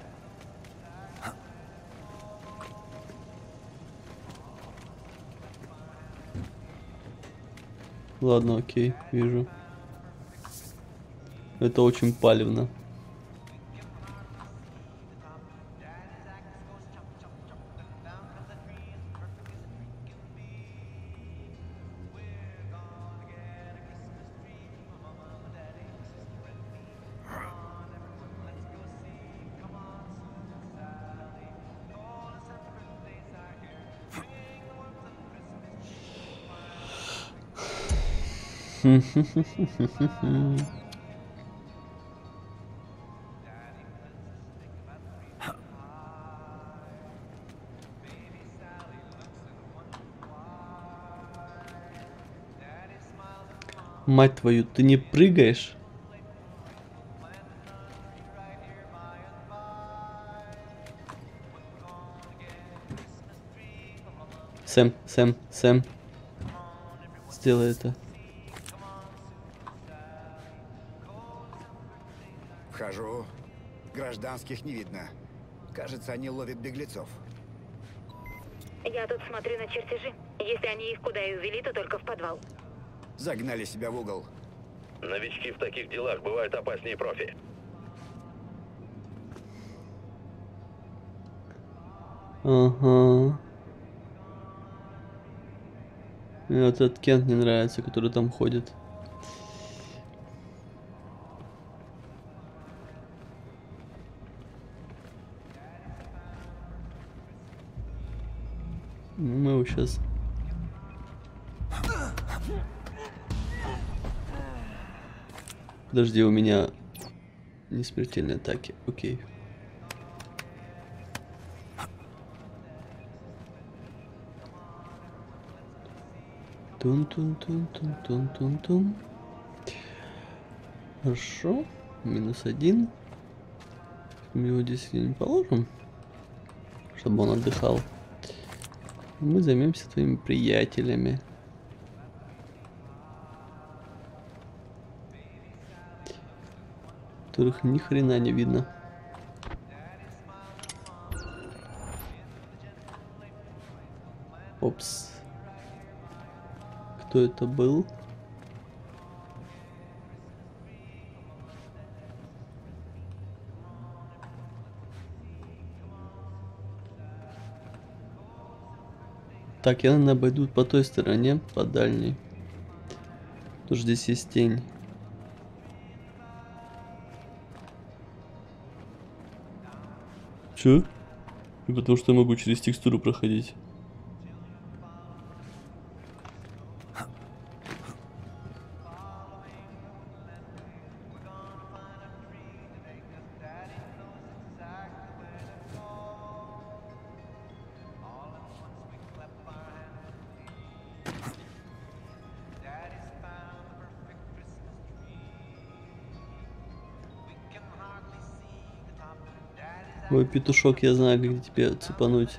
Ладно, окей, вижу. Это очень палевно. Мать твою, ты не прыгаешь? Сэм, Сэм, Сэм. сделай это. Вхожу. Гражданских не видно. Кажется, они ловят беглецов. Я тут смотрю на чертежи. Если они их куда и увели, то только в подвал. Загнали себя в угол. Новички в таких делах бывают опаснее профи. Ага. Мне вот этот Кент не нравится, который там ходит. Мы его сейчас... Подожди, у меня не смертельные атаки. Окей. Тун-тун-тун-тун-тун-тун-тун. Хорошо. Минус один. Мы его здесь не положим, чтобы он отдыхал. Мы займемся твоими приятелями. Которых ни хрена не видно. Опс. Кто это был? Так, я, наверное, обойду по той стороне, по дальней. Потому что здесь есть тень. Чё? И потому что я могу через текстуру проходить. Ой, петушок, я знаю, где тебе цепануть.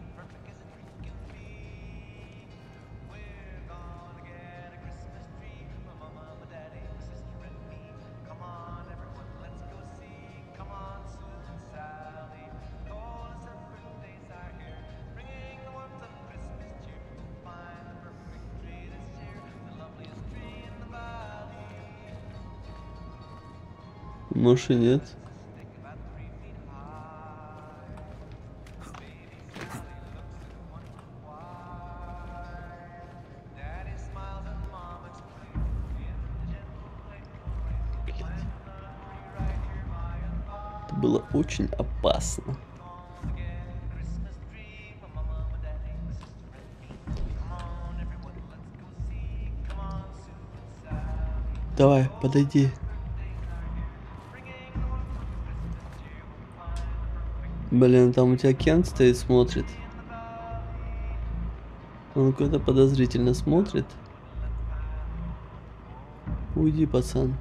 Может и нет. Было очень опасно. Давай, подойди. Блин, там у тебя Кент стоит, смотрит. Он куда-то подозрительно смотрит. Уйди, пацан.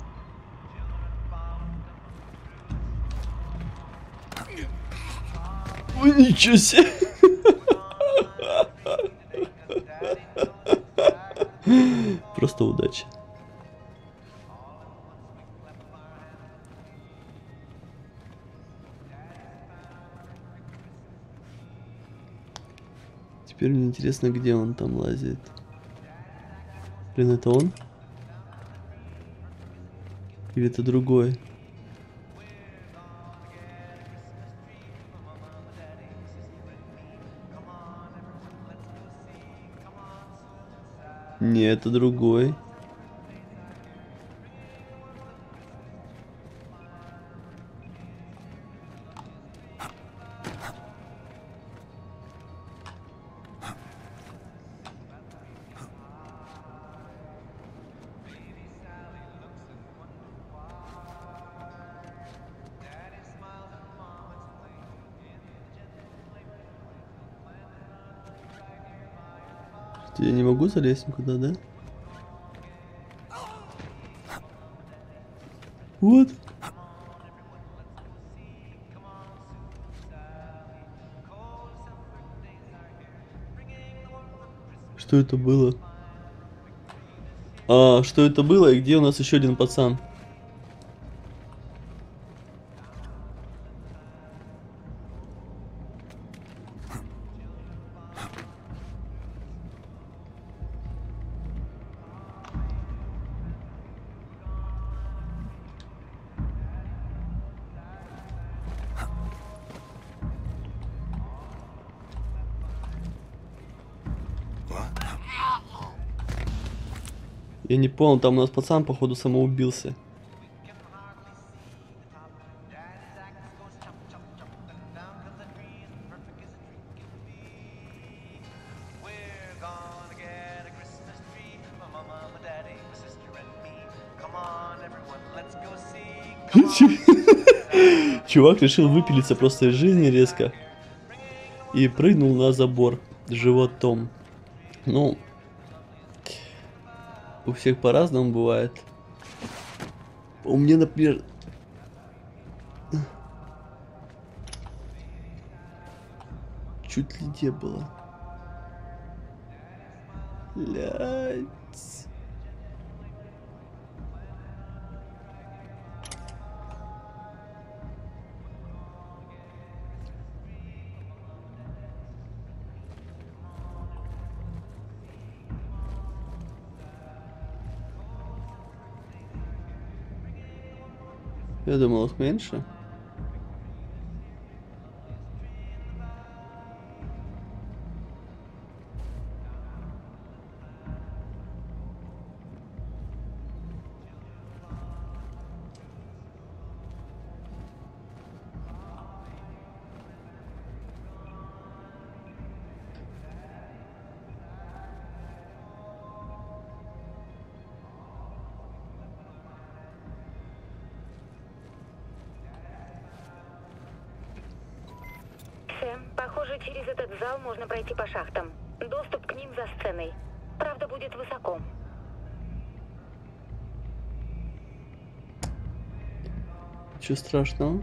Ой, ничего себе. Просто удача. Теперь мне интересно, где он там лазит. Блин, это он? Или это другой? Не, это другой. Я не могу залезть никуда, да? Вот. Что это было? А, что это было и где у нас еще один пацан? Я не понял, там у нас пацан, походу, самоубился. Чувак решил выпилиться просто из жизни резко и прыгнул на забор животом. Ну, у всех по-разному бывает. У меня, например... Чуть ли не было. Блядь. Я думал, их меньше. Похоже, через этот зал можно пройти по шахтам. Доступ к ним за сценой. Правда, будет высоко. Чего страшного?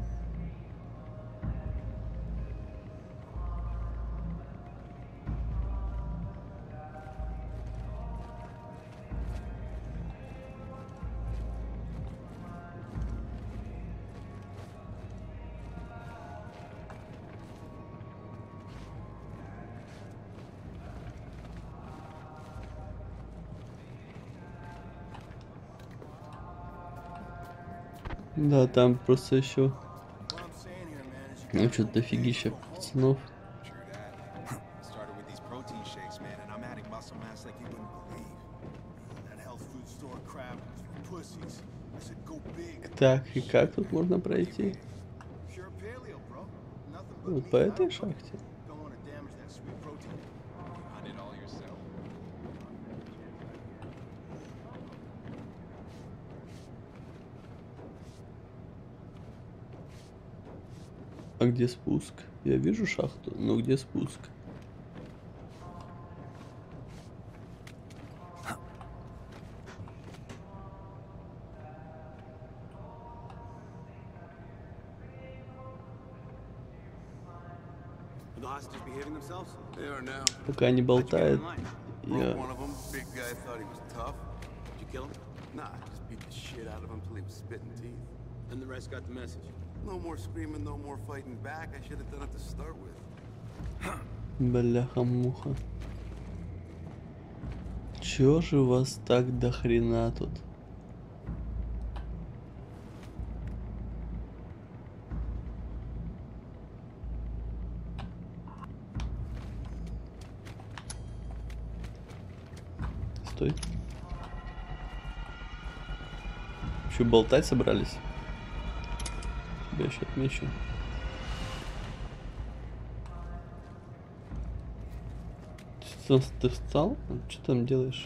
Да, там просто еще, ну, что-то дофигища пацанов. Так, и как тут можно пройти? Вот по этой шахте? А где спуск? Я вижу шахту, но где спуск? Пока не болтает, я... Бляха-муха. Чё же вас так до хрена тут? Стой. Чё, болтать собрались? Тебя еще отмечу. Что, ты встал? Что там делаешь?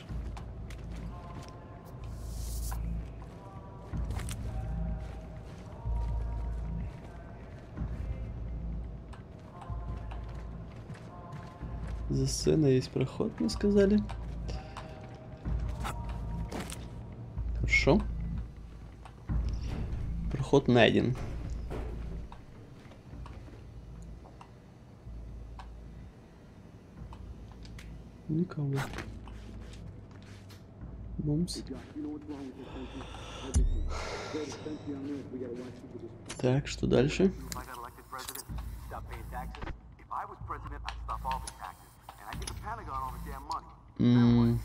За сценой есть проход, мне сказали. Хорошо. Проход найден. Никого. Бумс. Так, что дальше? М.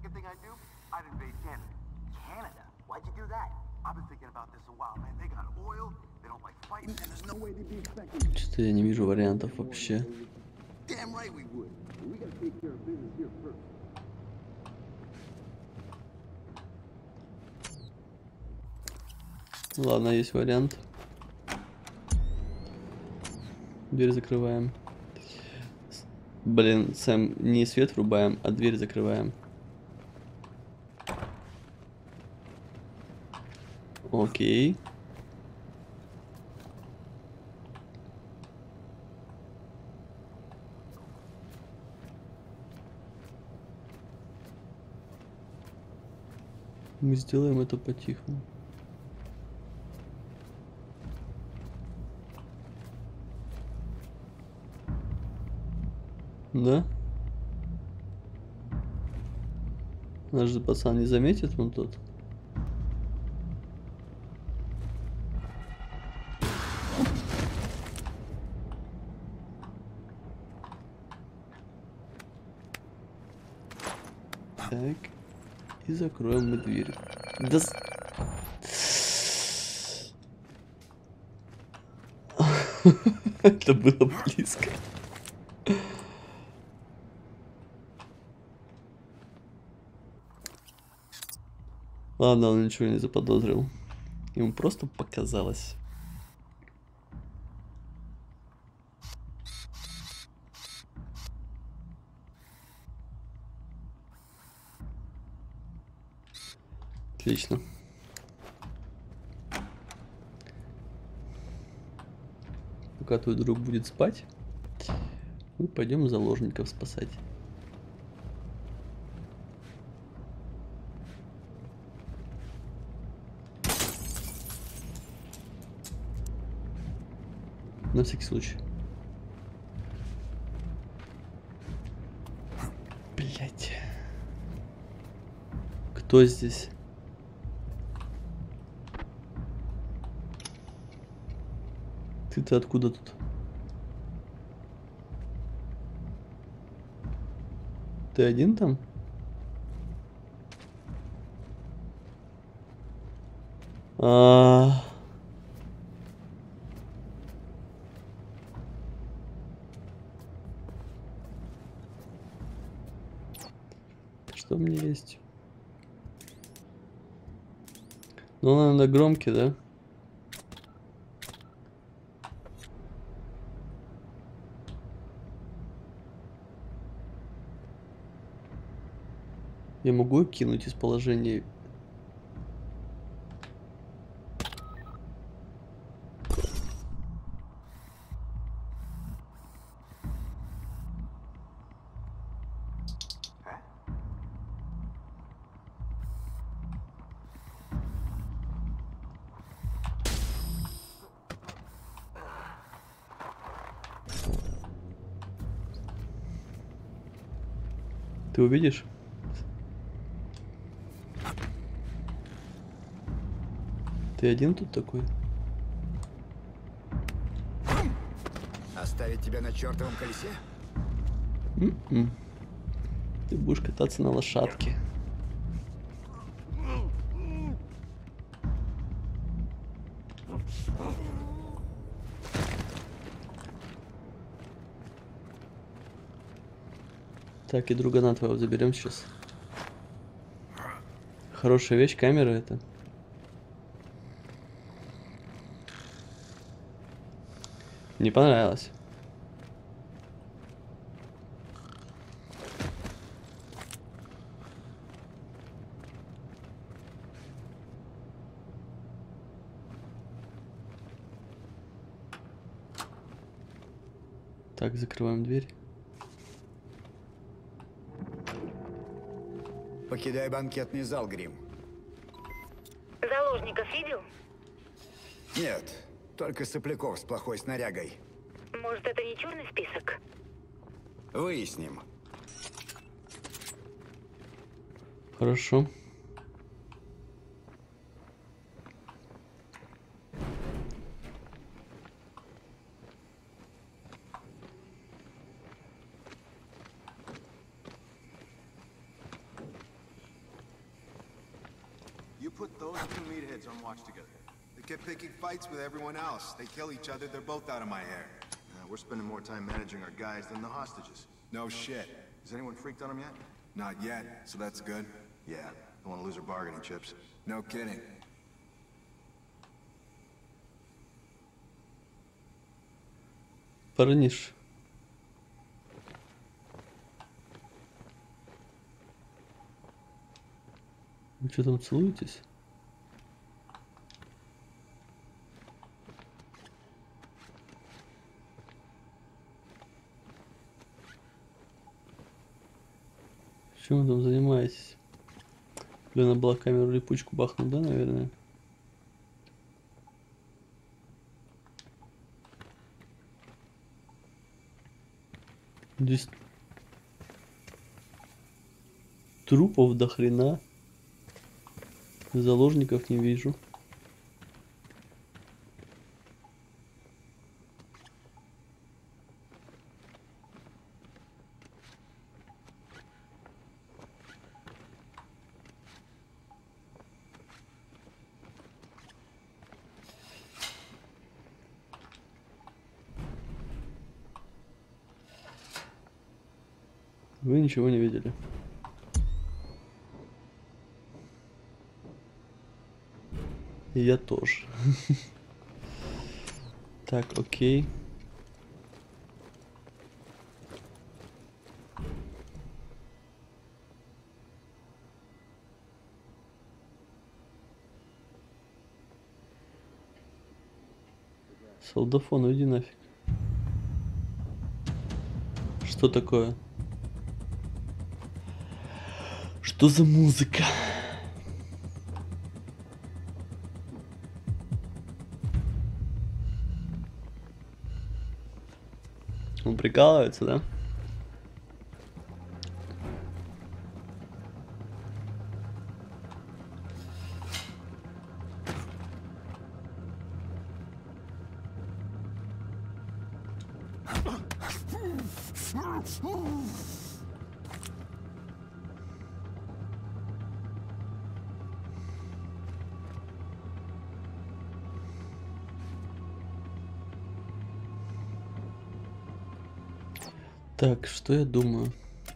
Что-то я не вижу вариантов вообще. Ладно, есть вариант. Дверь закрываем. Блин, Сэм, не свет врубаем, а дверь закрываем. Окей. Мы сделаем это по-тихому. Да? Наш же пацан не заметит вон тот. Так. И закроем мы дверь. Да с... Это было близко. Ладно, он ничего не заподозрил. Ему просто показалось. Отлично. Пока твой друг будет спать, мы пойдем заложников спасать. На всякий случай. Блять. Кто здесь? Ты-то откуда тут? Ты один там? А... Что мне есть? Ну, наверное, громкий, да? Я могу кинуть из положения. Ты увидишь? Ты один тут такой? Оставить тебя на чертовом колесе? М-м. Ты будешь кататься на лошадке. Так, и другана твоего заберем сейчас. Хорошая вещь, камера это. Не понравилось. Так, закрываем дверь. Покидай банкетный зал, Грим. Заложников видел? Нет, только сопляков с плохой снарягой. Может, это не черный список? Выясним. Хорошо. put those two meatheads on watch together? They kept picking fights with everyone else. They kill each other, they're both out of my hair. Uh, we're spending more time managing our guys than the hostages. No shit. Has anyone freaked on them yet? Not yet, so that's good. Yeah, don't want to lose our bargaining chips. No kidding. Парниш. Вы что там целуетесь? Чем вы там занимаетесь? Блин, надо было камеру липучку бахнуть, да, наверное? Здесь трупов до хрена. Заложников не вижу. Вы ничего не видели. И я тоже. Так, окей. Солдафон, уйди нафиг. Что такое? Что за музыка? Он прикалывается, да? Так, что я думаю?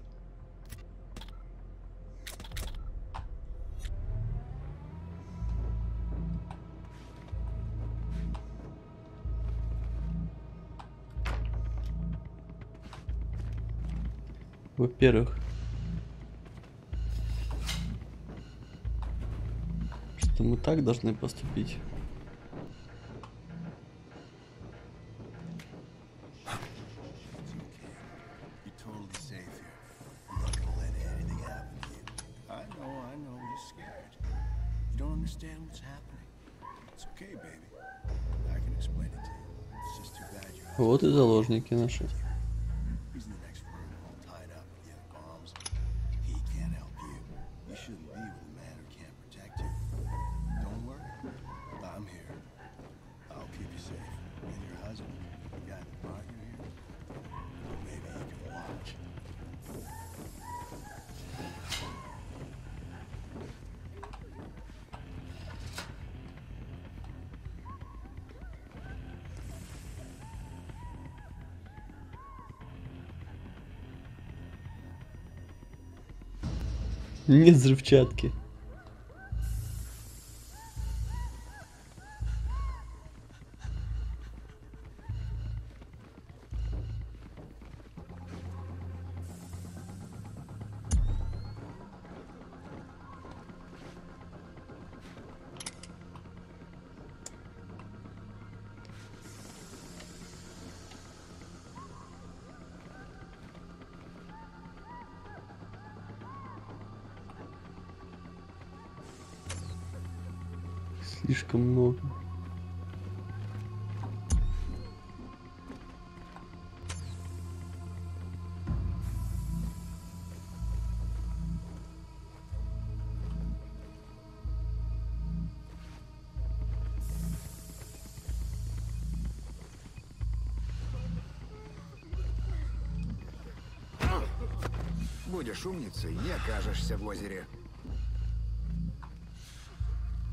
Во-первых, что мы так должны поступить. Вот и заложники наши. Нет взрывчатки. Слишком много. Будешь умницей, не окажешься в озере.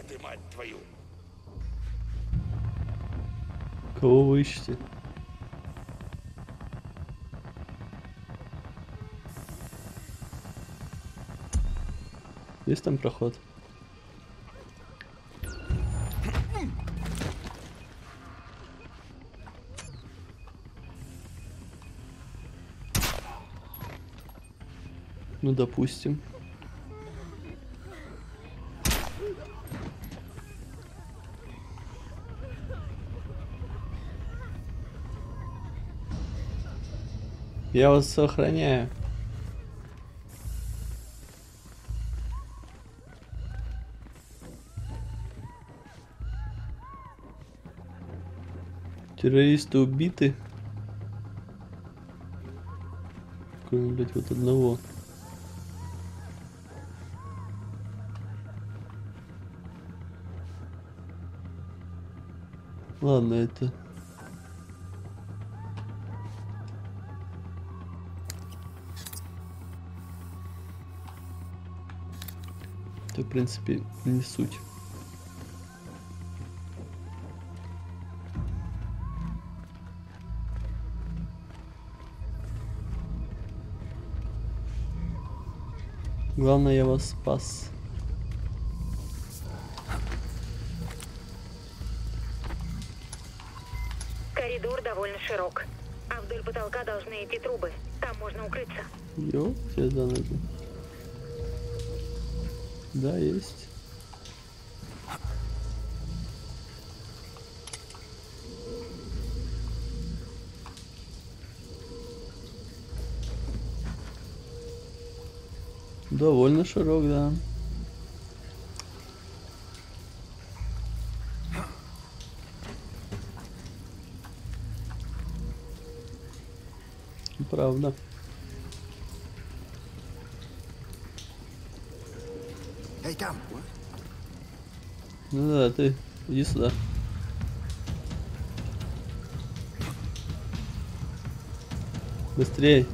ты, мать твою? Кого вы ищете? Есть там проход? Ну, допустим. Я вас сохраняю. Террористы убиты. Кроме, блядь, вот одного. Ладно, это... Это, в принципе, не суть. Главное, я вас спас. Коридор довольно широк, а вдоль потолка должны идти трубы. Там можно укрыться. Ёп, тебе за ногу. Да, есть. Довольно широк, да. Правда. Эй, там! Ну да, ты иди сюда. Быстрей.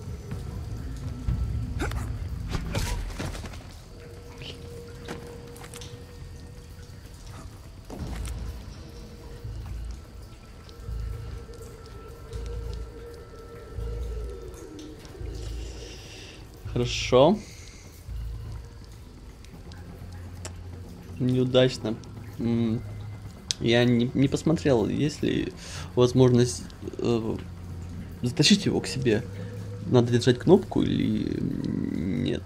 Хорошо. Неудачно. Я не, не посмотрел, есть ли возможность э, затащить его к себе. Надо держать кнопку или нет?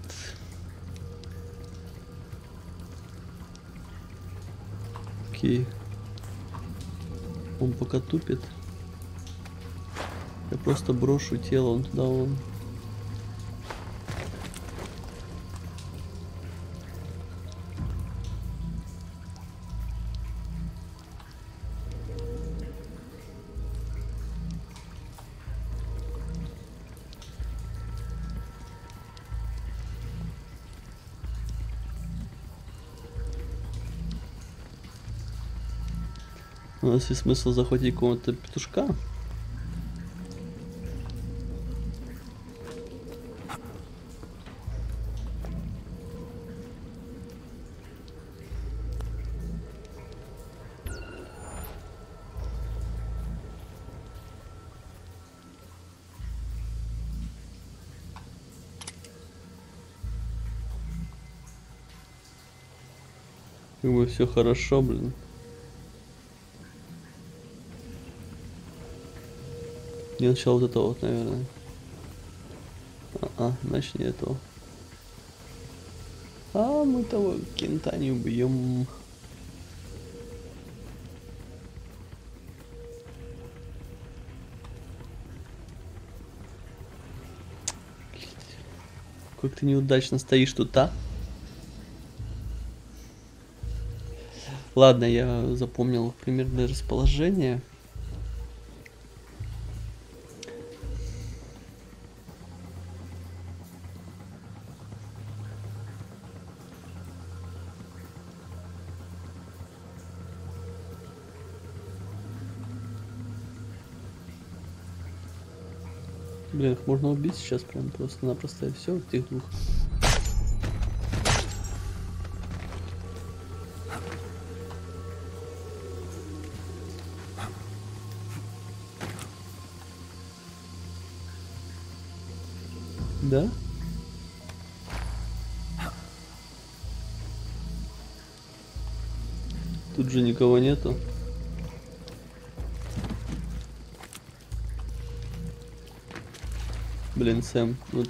Окей. Он пока тупит. Я просто брошу тело, он туда он. У нас есть смысл захватить какого-то петушка. Как бы все хорошо, блин. Не начал вот этого вот, наверное. А, а значит не этого. А мы того кента не убьем. Как ты неудачно стоишь тут, а? Ладно, я запомнил примерное расположение. Блин, их можно убить сейчас прям просто-напросто и все, этих двух. Да? Тут же никого нету. Блин, Сэм, вот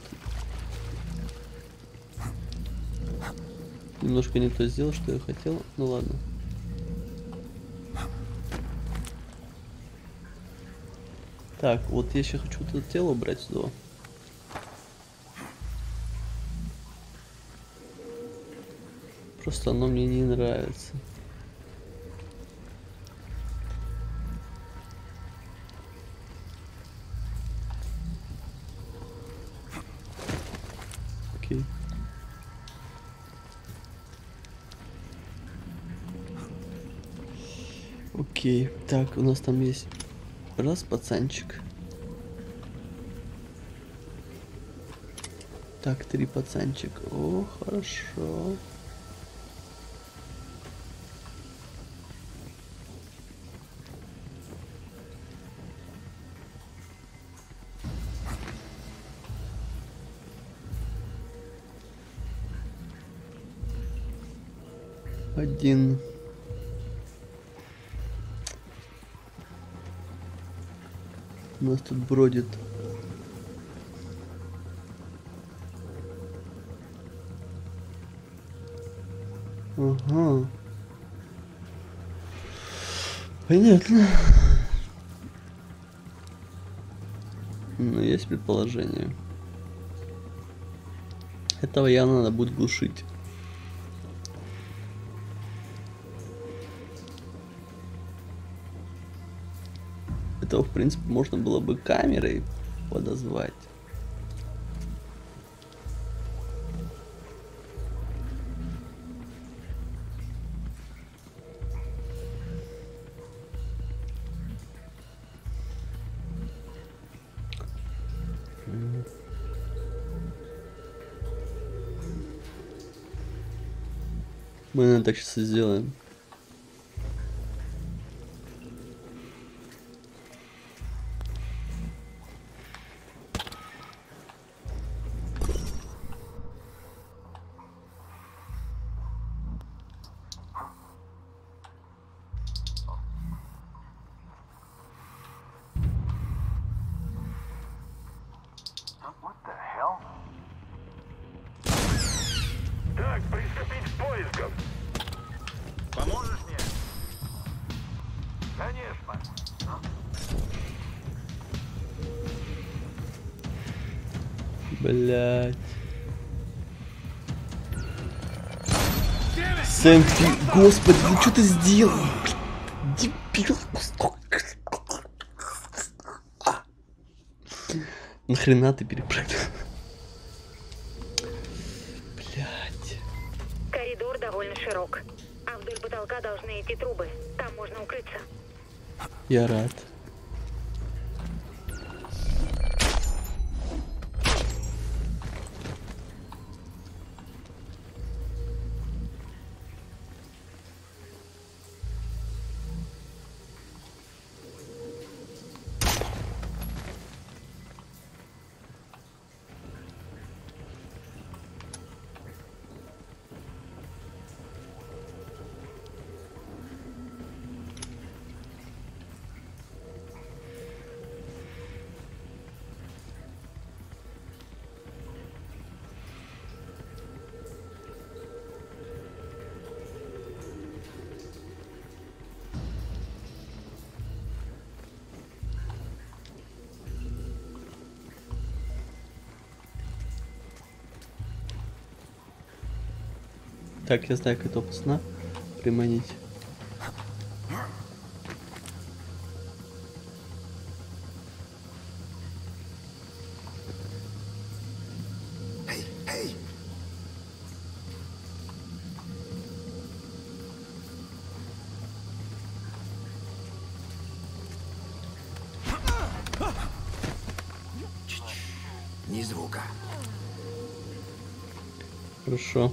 немножко не то сделал, что я хотел. Ну ладно. Так, вот я еще хочу это тело убрать сюда. Просто оно мне не нравится. Окей. Окей. Так, у нас там есть раз пацанчик. Так, три пацанчик. О, хорошо. Один. У нас тут бродит. Ага. Понятно. Ну, есть предположение. Этого явно надо будет глушить. Этого, в принципе, можно было бы камерой подозвать. Мы, наверное, так сейчас и сделаем. Так, приступить к поискам. Поможешь мне? Конечно. Блять. Сэм, ты, господи, ну что ты сделал? Дебил. Нахрена ты перепрыгнул? Блять. Коридор довольно широк, а вдоль потолка должны идти трубы. Там можно укрыться. Я рад. Так, я знаю, как этого пацана приманить. Эй, эй! Ни звука. Хорошо.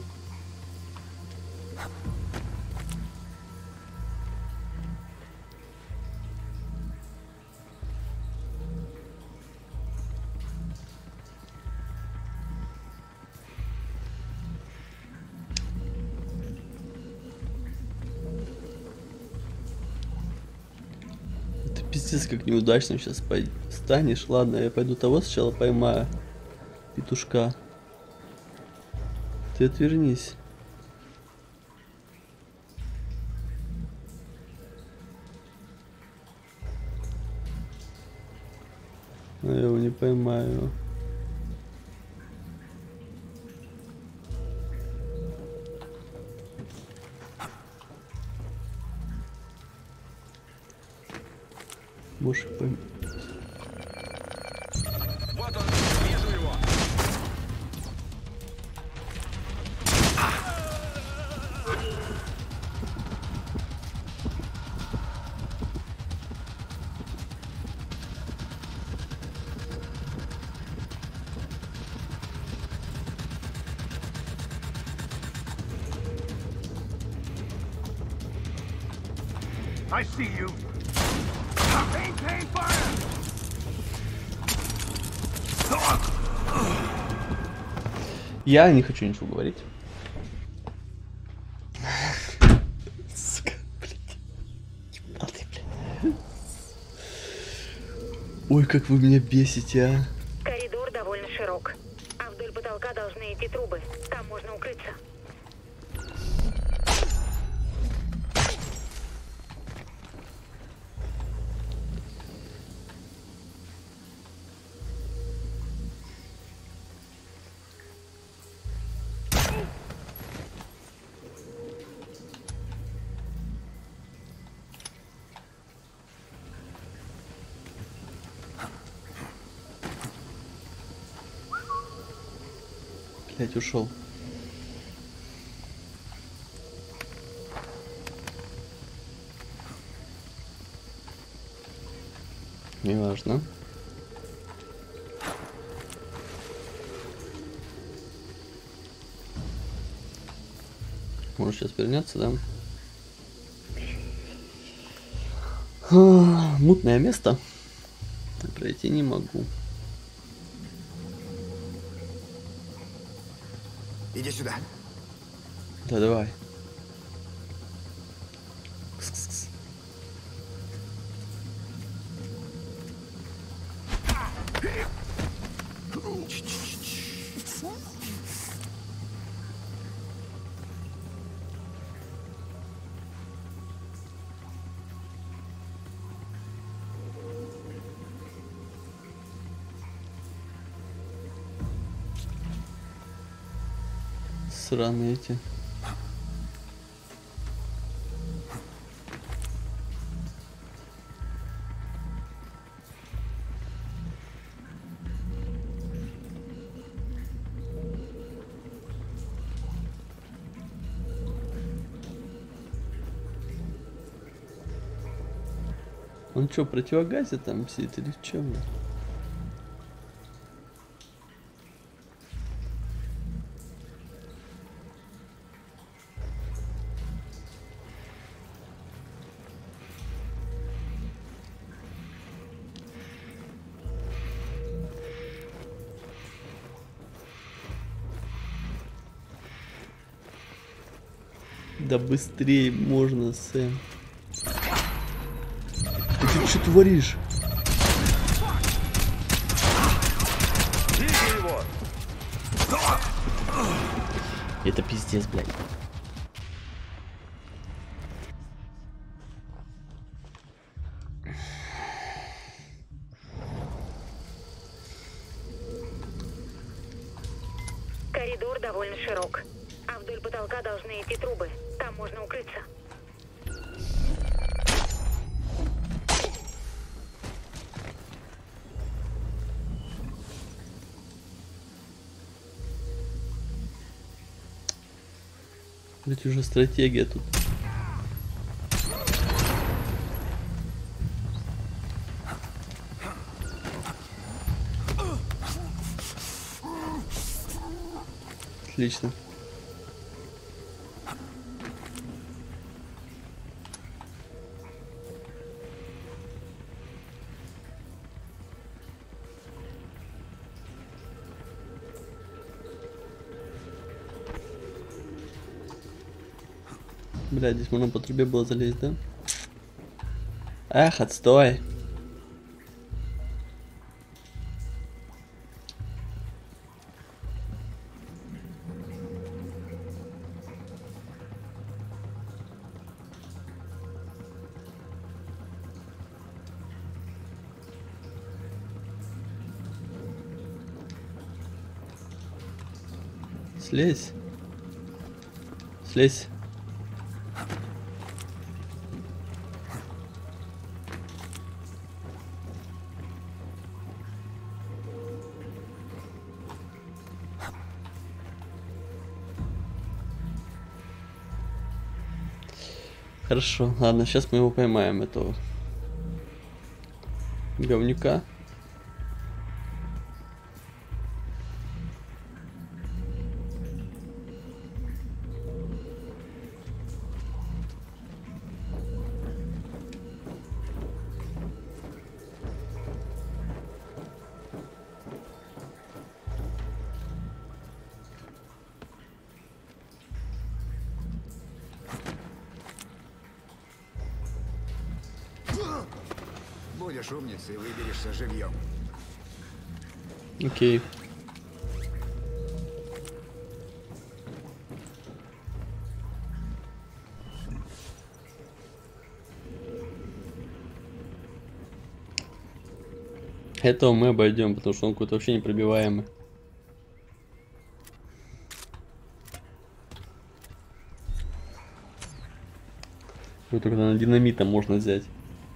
Пиздец, как неудачно сейчас станешь. Ладно, я пойду того сначала поймаю. Петушка. Ты отвернись. Но я его не поймаю. Можешь поймать. Вот он, вижу его. I see you. Maintain fire. Я не хочу ничего говорить. Сука, блядь. Ебаный, блядь. Ой, как вы меня бесите, а. Коридор довольно широк, а вдоль потолка должны идти трубы. Там можно укрыться. Блять, ушел. Неважно. Может сейчас вернется, да? А, мутное место. Пройти не могу. Иди сюда. Да, давай. Кс-кс-кс. Сраные эти. Он что, в противогазе там сидит или в чем? Да быстрее можно, Сэм. Ты что творишь? Это пиздец, блядь. Коридор довольно широк, а вдоль потолка должны идти трубы. Там можно укрыться. Ведь уже стратегия тут. Отлично. Бля, здесь можно по трубе было залезть, да? Эх, отстой. Слезь. Слезь. Хорошо, ладно, сейчас мы его поймаем, этого говнюка. Будешь умницей и выберешься живьем. Окей. Этого мы обойдем, потому что он какой-то вообще непробиваемый. Вот только на динамитом можно взять.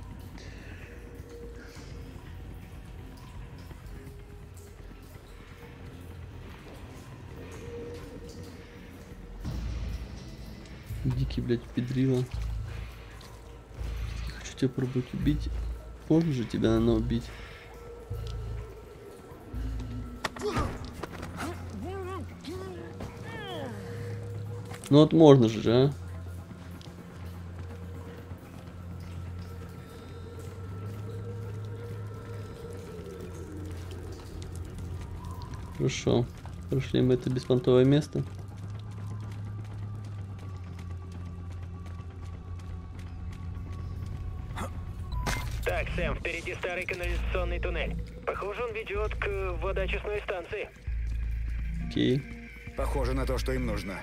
Дикий, блядь, педрила. Я хочу тебя пробовать убить. Можно же тебя, наверное, убить. Ну вот можно же, а? Хорошо. Прошли мы это беспонтовое место. Так, Сэм, впереди старый канализационный туннель. Похоже, он ведет к водоочистной станции. Окей. Похоже на то, что им нужно.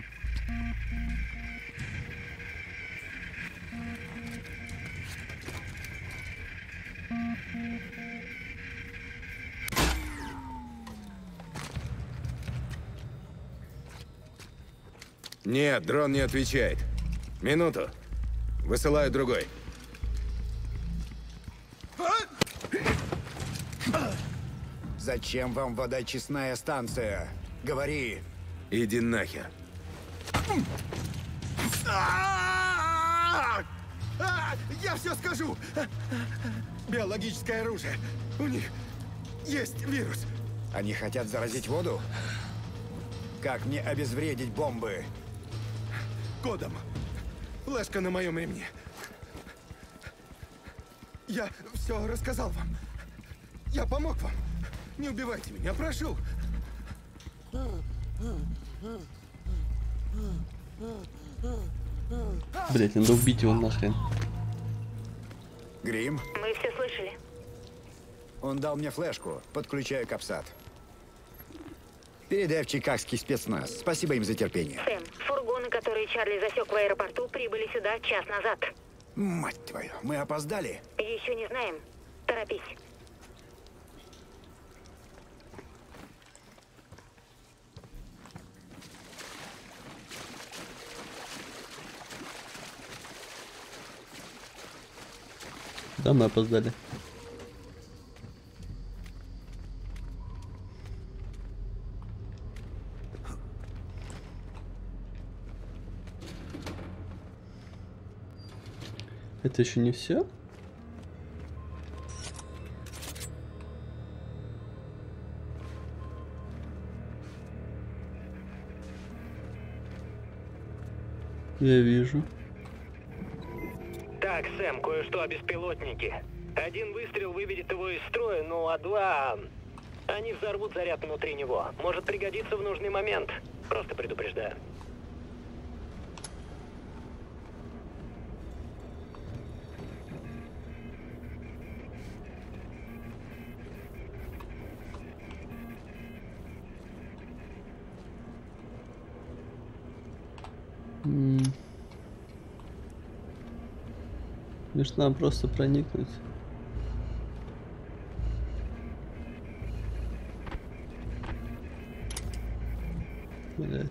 Нет, дрон не отвечает. Минуту. Высылаю другой. Зачем вам водоочистная станция? Говори. Иди нахер. Я все скажу. Биологическое оружие. У них есть вирус. Они хотят заразить воду? Как мне обезвредить бомбы? Кодом. Флешка на моем ремне. Я все рассказал вам. Я помог вам. Не убивайте меня, прошу. Блять, надо убить его нахрен. Грим? Мы все слышали. Он дал мне флешку. Подключаю капсат. Передай в чикагский спецназ. Спасибо им за терпение. Сэм, фургоны, которые Чарли засек в аэропорту, прибыли сюда час назад. Мать твою, мы опоздали? Еще не знаем. Торопись. Да, мы опоздали. Это еще не все? Я вижу. Так, Сэм, кое-что о беспилотнике. Один выстрел выведет его из строя, ну а два... Они взорвут заряд внутри него. Может пригодиться в нужный момент. Просто предупреждаю. Лишь нам просто проникнуть. Блядь.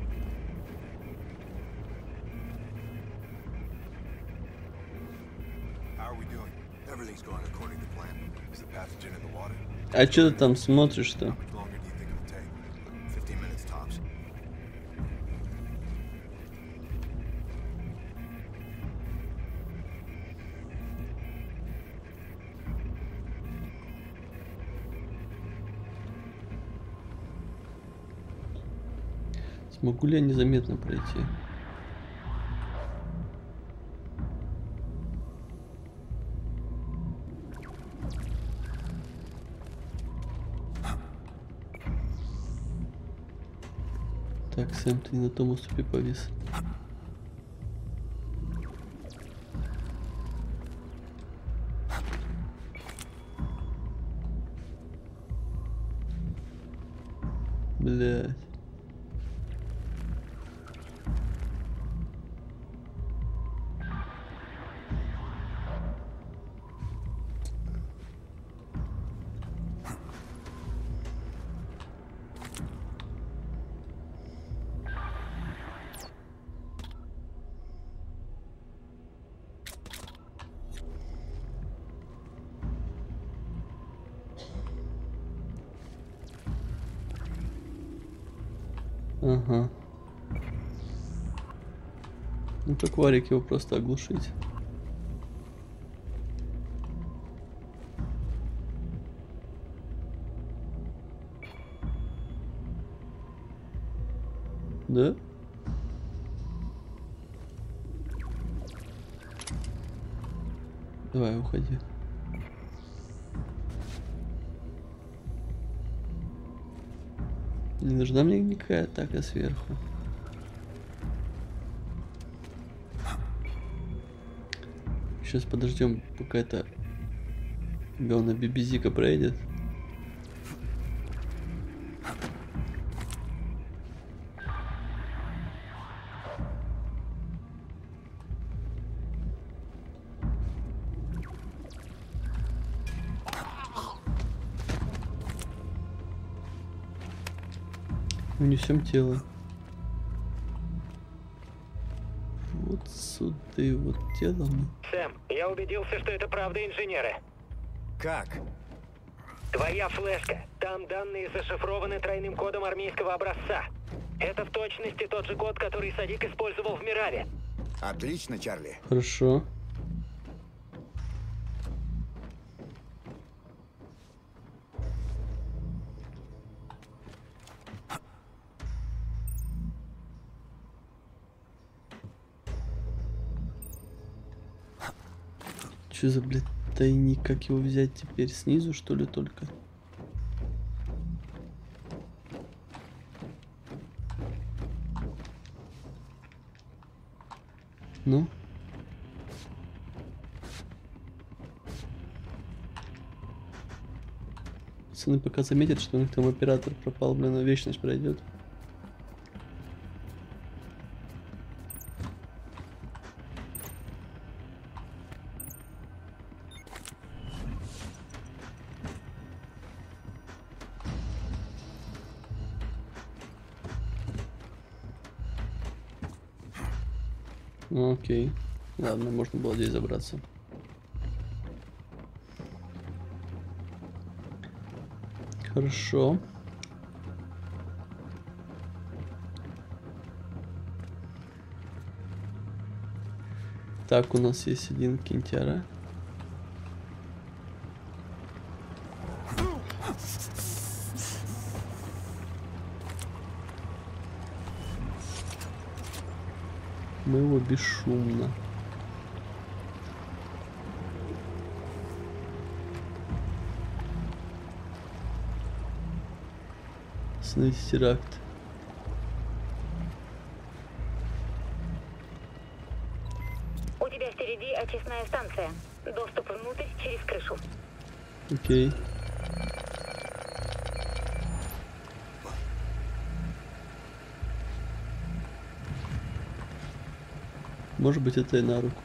А что ты там смотришь-то? Смогу ли я незаметно пройти? Так, Сэм, ты не на том уступе повис. Блядь. Ага. Ну как варик его просто оглушить. Да? Давай, уходи. Не нужна мне никакая атака сверху. Сейчас подождем, пока это говно бибизика пройдет. Унесем тело. Вот сюда и вот телом. Сэм, я убедился, что это правда инженеры. Как? Твоя флешка. Там данные зашифрованы тройным кодом армейского образца. Это в точности тот же код, который Садик использовал в Мираве. Отлично, Чарли. Хорошо. Что за, блядь, тайник? Как его взять теперь? Снизу, что ли, только? Ну? Пацаны пока заметят, что у них там оператор пропал, блин, а вечность пройдет. Ну, окей. Ладно, можно было здесь забраться. Хорошо. Так, у нас есть один кинтяра. Мы его бесшумно. Остановить теракт. У тебя впереди очистная станция. Доступ внутрь через крышу. Окей. Может быть, это и на руку.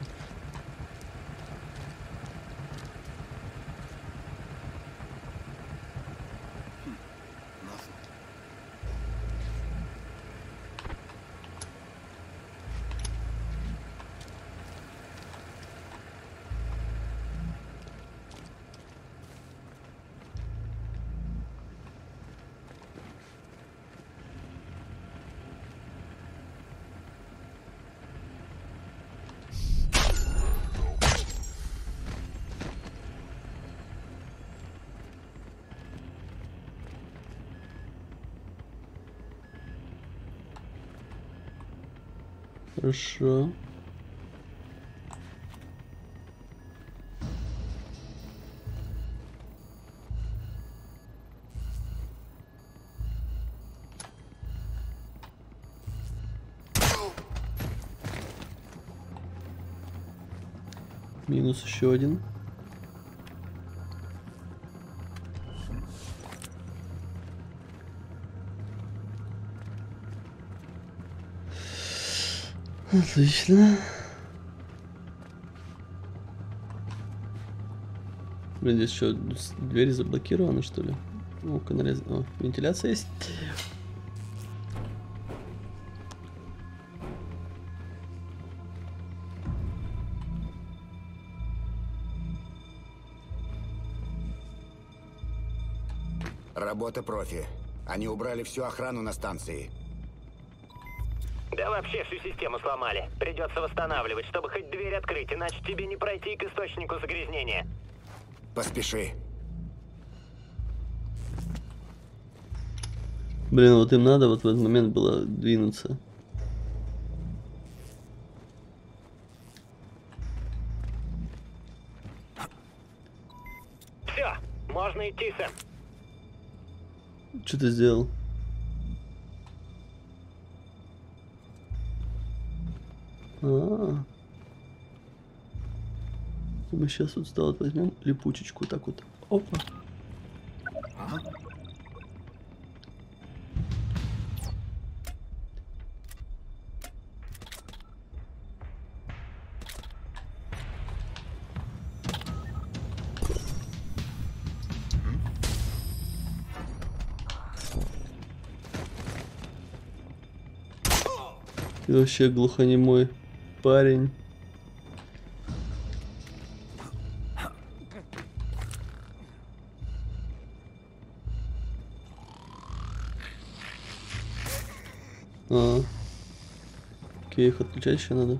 Хорошо. Минус еще один. Отлично. Блин, здесь что, двери заблокированы, что ли? Ну, канализ... О, вентиляция есть. Работа профи. Они убрали всю охрану на станции. Да вообще всю систему сломали. Придется восстанавливать, чтобы хоть дверь открыть, иначе тебе не пройти к источнику загрязнения. Поспеши. Блин, вот им надо вот в этот момент было двинуться. Все, можно идти, Сэм. Что ты сделал? А, -а, -а. Мы сейчас вот сюда вот возьмем липучечку, так вот. Опа. Ага. Ты вообще глухонемой парень. А, окей, их отключать еще надо.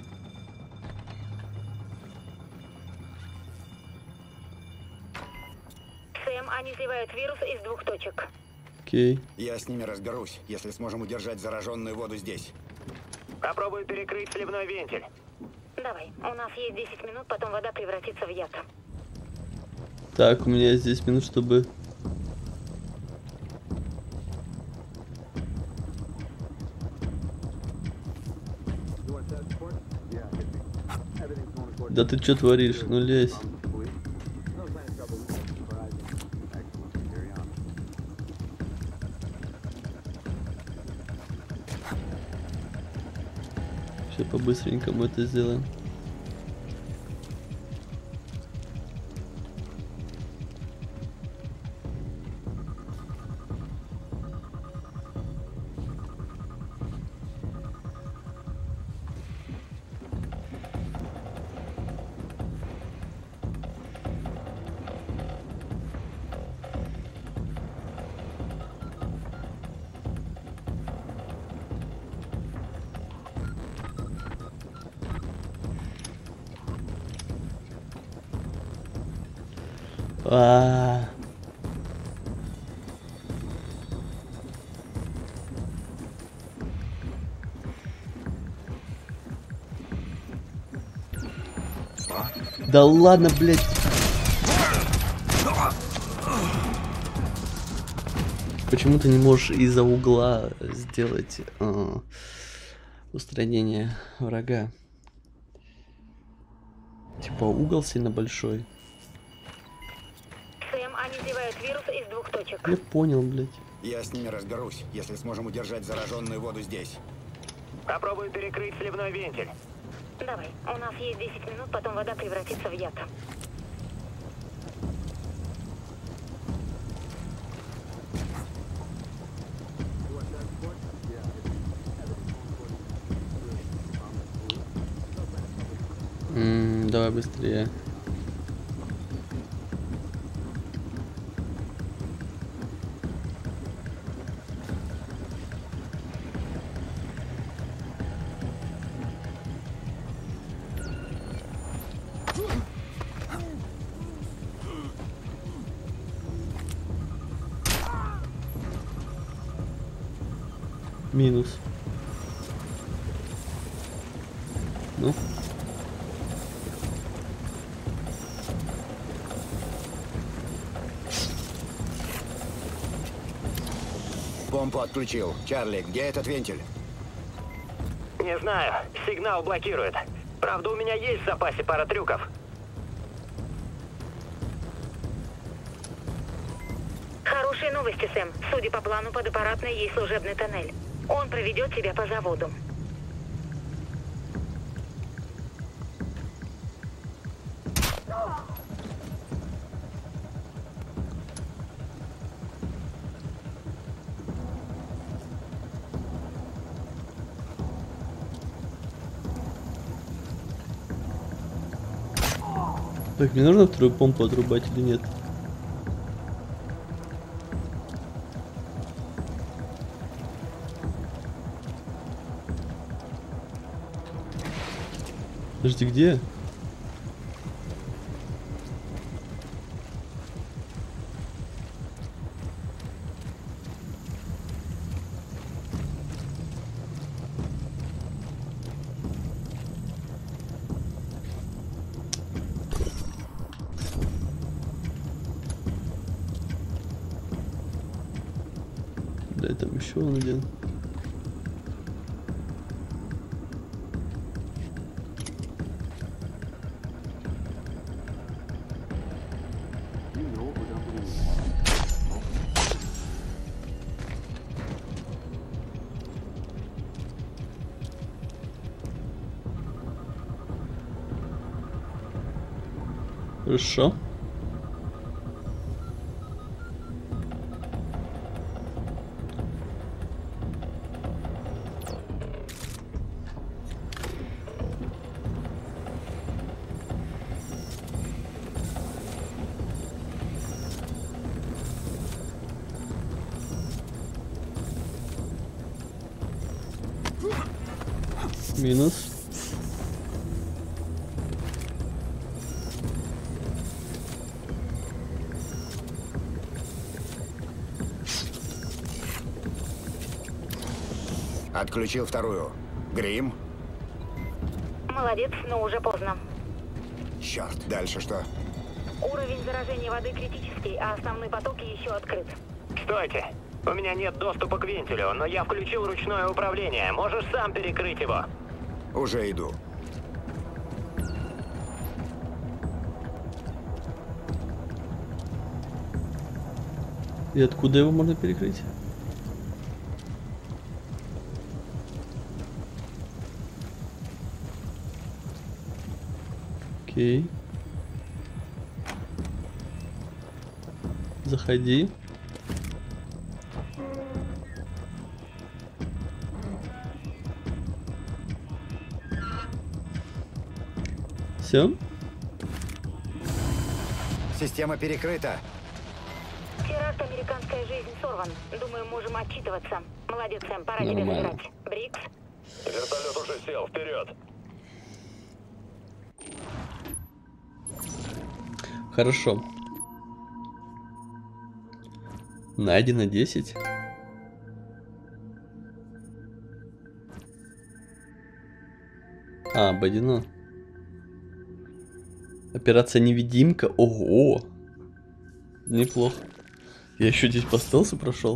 Сэм, они сливают вирус из двух точек. Окей. Я с ними разберусь, если сможем удержать зараженную воду здесь. Попробую перекрыть сливной вентиль. Давай, у нас есть десять минут, потом вода превратится в яд. Так, у меня есть десять минут, чтобы... Да ты что творишь? Ну лезь. Сейчас по-быстренькому это сделаем. А. Да ладно, блядь. Почему ты не можешь из-за угла сделать а, устранение врага? Типа угол сильно большой. Сэм, они сливают вирус из двух точек. Я понял, блядь. Я с ними разберусь, если сможем удержать зараженную воду здесь. Попробую перекрыть сливной вентиль. Давай, у нас есть десять минут, потом вода превратится в яд. М-м, давай быстрее. Минус. Ну. Помпу отключил. Чарли, где этот вентиль? Не знаю. Сигнал блокирует. Правда, у меня есть в запасе пара трюков. Хорошие новости, Сэм. Судя по плану, под аппаратной есть служебный тоннель. Он проведет тебя по заводу. Так, мне нужно вторую помпу отрубать или нет? Подожди, где? Да, там еще он один. Хорошо. Минус. Отключил вторую. Грим? Молодец, но уже поздно. Черт, дальше что? Уровень заражения воды критический, а основной поток еще открыт. Стойте. У меня нет доступа к вентилю, но я включил ручное управление. Можешь сам перекрыть его. Уже иду. И откуда его можно перекрыть? Окей. Заходи. Все? Система перекрыта. Теракт «Американская жизнь» сорван. Думаю, можем отчитываться. Молодец, Сэм, пора тебе Нормально. забирать. Брикс? Вертолет уже сел, вперед! Хорошо. Найдено десять. А, Бодино. Операция невидимка. Ого! Неплохо. Я еще здесь по стелсу прошел.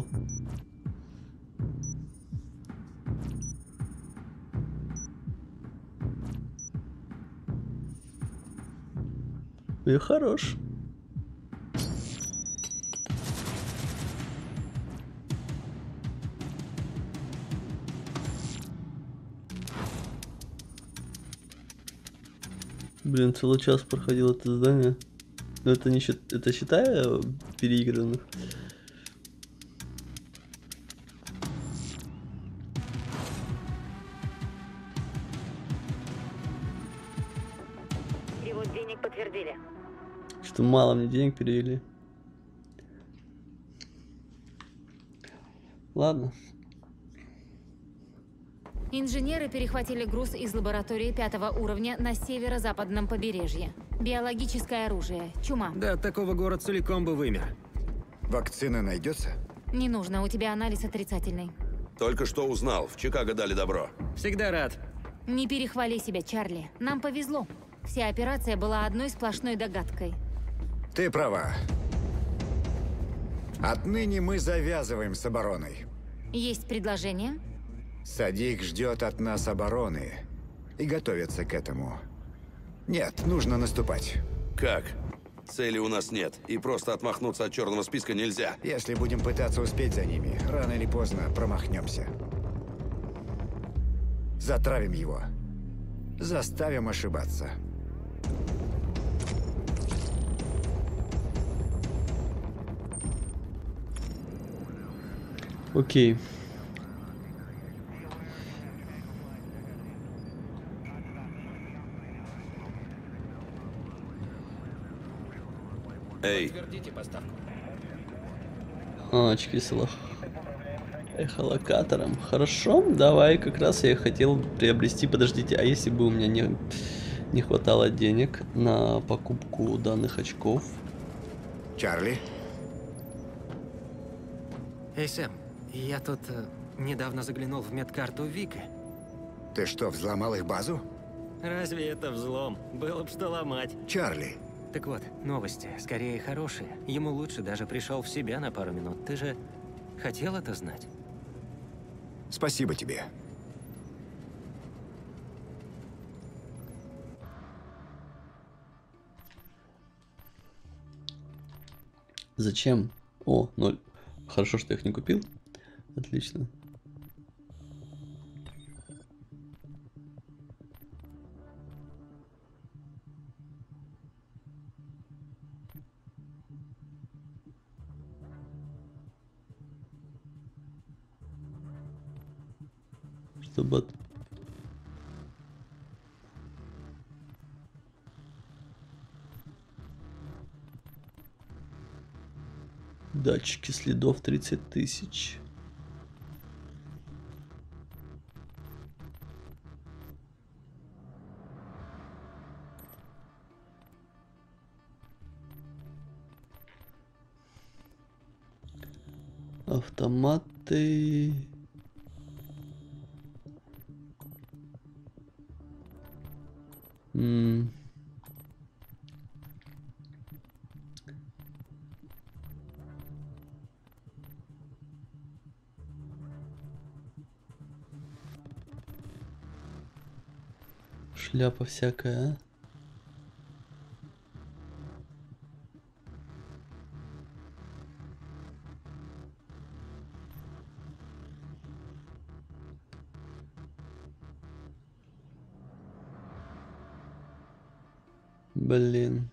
И хорош. Блин, целый час проходил это задание. Но это не счит... это считая переигранных. Перевод денег подтвердили. Что мало мне денег перевели. Ладно. Инженеры перехватили груз из лаборатории пятого уровня на северо-западном побережье. Биологическое оружие. Чума. Да, от такого город целиком бы вымер. Вакцина найдется? Не нужно, у тебя анализ отрицательный. Только что узнал, в Чикаго дали добро. Всегда рад. Не перехвали себя, Чарли. Нам повезло. Вся операция была одной сплошной догадкой. Ты права. Отныне мы завязываем с обороной. Есть предложение? Садик ждет от нас обороны и готовится к этому. Нет, нужно наступать. Как? Цели у нас нет, и просто отмахнуться от черного списка нельзя. Если будем пытаться успеть за ними, рано или поздно промахнемся. Затравим его. Заставим ошибаться. Окей. Эй. А, очки с элох... эхолокатором. Хорошо, давай, как раз я хотел приобрести. Подождите, а если бы у меня не, не хватало денег на покупку данных очков? Чарли? Эй, Сэм, я тут э, недавно заглянул в медкарту Вика. Ты что, взломал их базу? Разве это взлом? Было бы что ломать. Чарли. Так вот, новости, скорее хорошие. Ему лучше, даже пришел в себя на пару минут. Ты же хотел это знать? Спасибо тебе. Зачем? О, ноль. Хорошо, что я их не купил. Отлично. Чтобы... Датчики следов тридцать тысяч. Автоматы. М. Шляпа всякая, а? Блин.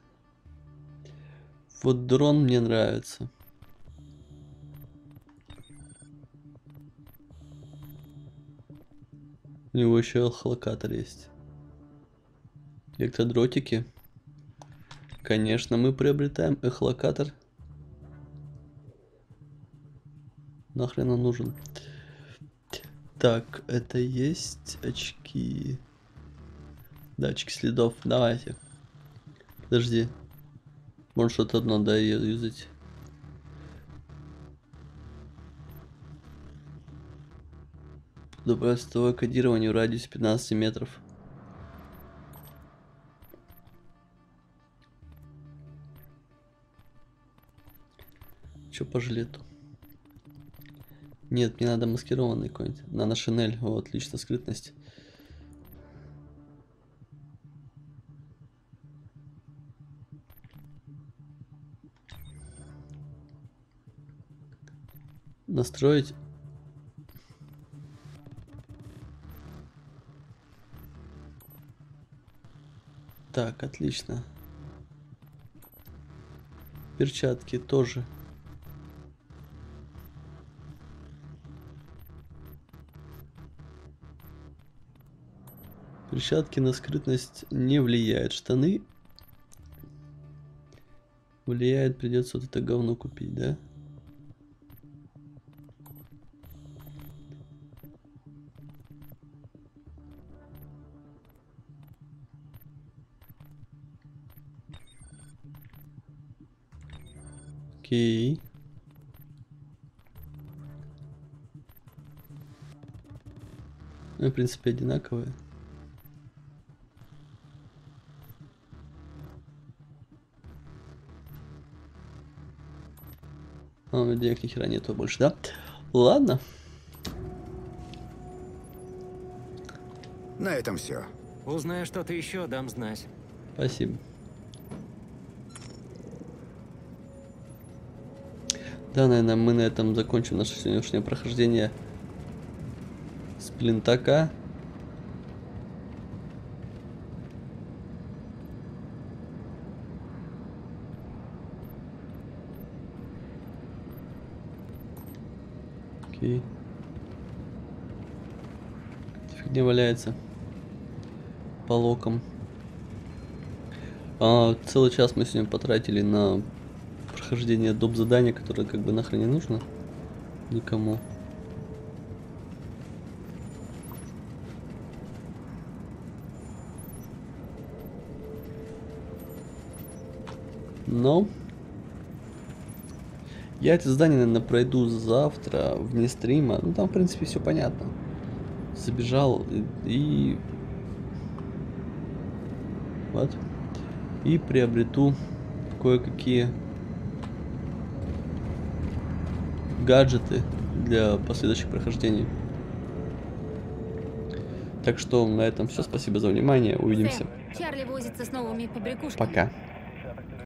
Вот дрон мне нравится. У него еще эхолокатор есть. Электродротики. Конечно, мы приобретаем эхолокатор. Нахрен он нужен? Так, это есть очки. Датчик следов. Давайте. Подожди. Может что-то одно, да, ее юзать. Добавить световое кодирование в радиусе пятнадцати метров. Что по жилету? Нет, мне надо маскированный какой-нибудь. Надо шинель. О, отлично, скрытность. Настроить. Так, отлично. Перчатки тоже. Перчатки на скрытность не влияют. Штаны влияет, придется вот это говно купить, да? Окей. Ну, в принципе, одинаковые. А, у меня денег ни хера нету больше, да? Ладно. На этом все. Узнаю что-то еще, дам знать. Спасибо. Да, наверное, мы на этом закончим наше сегодняшнее прохождение Сплинтака. Окей. Фигня валяется по локам. А, целый час мы сегодня потратили на прохождение доп. Задания, которое как бы нахрен не нужно никому. Но я это задание, наверное, пройду завтра вне стрима. Ну там, в принципе, все понятно. Забежал и, и... вот. И приобрету кое-какие гаджеты для последующих прохождений. Так что на этом все. Спасибо за внимание. Увидимся. Сэм, Чарли возится с новыми побрякушками. Пока.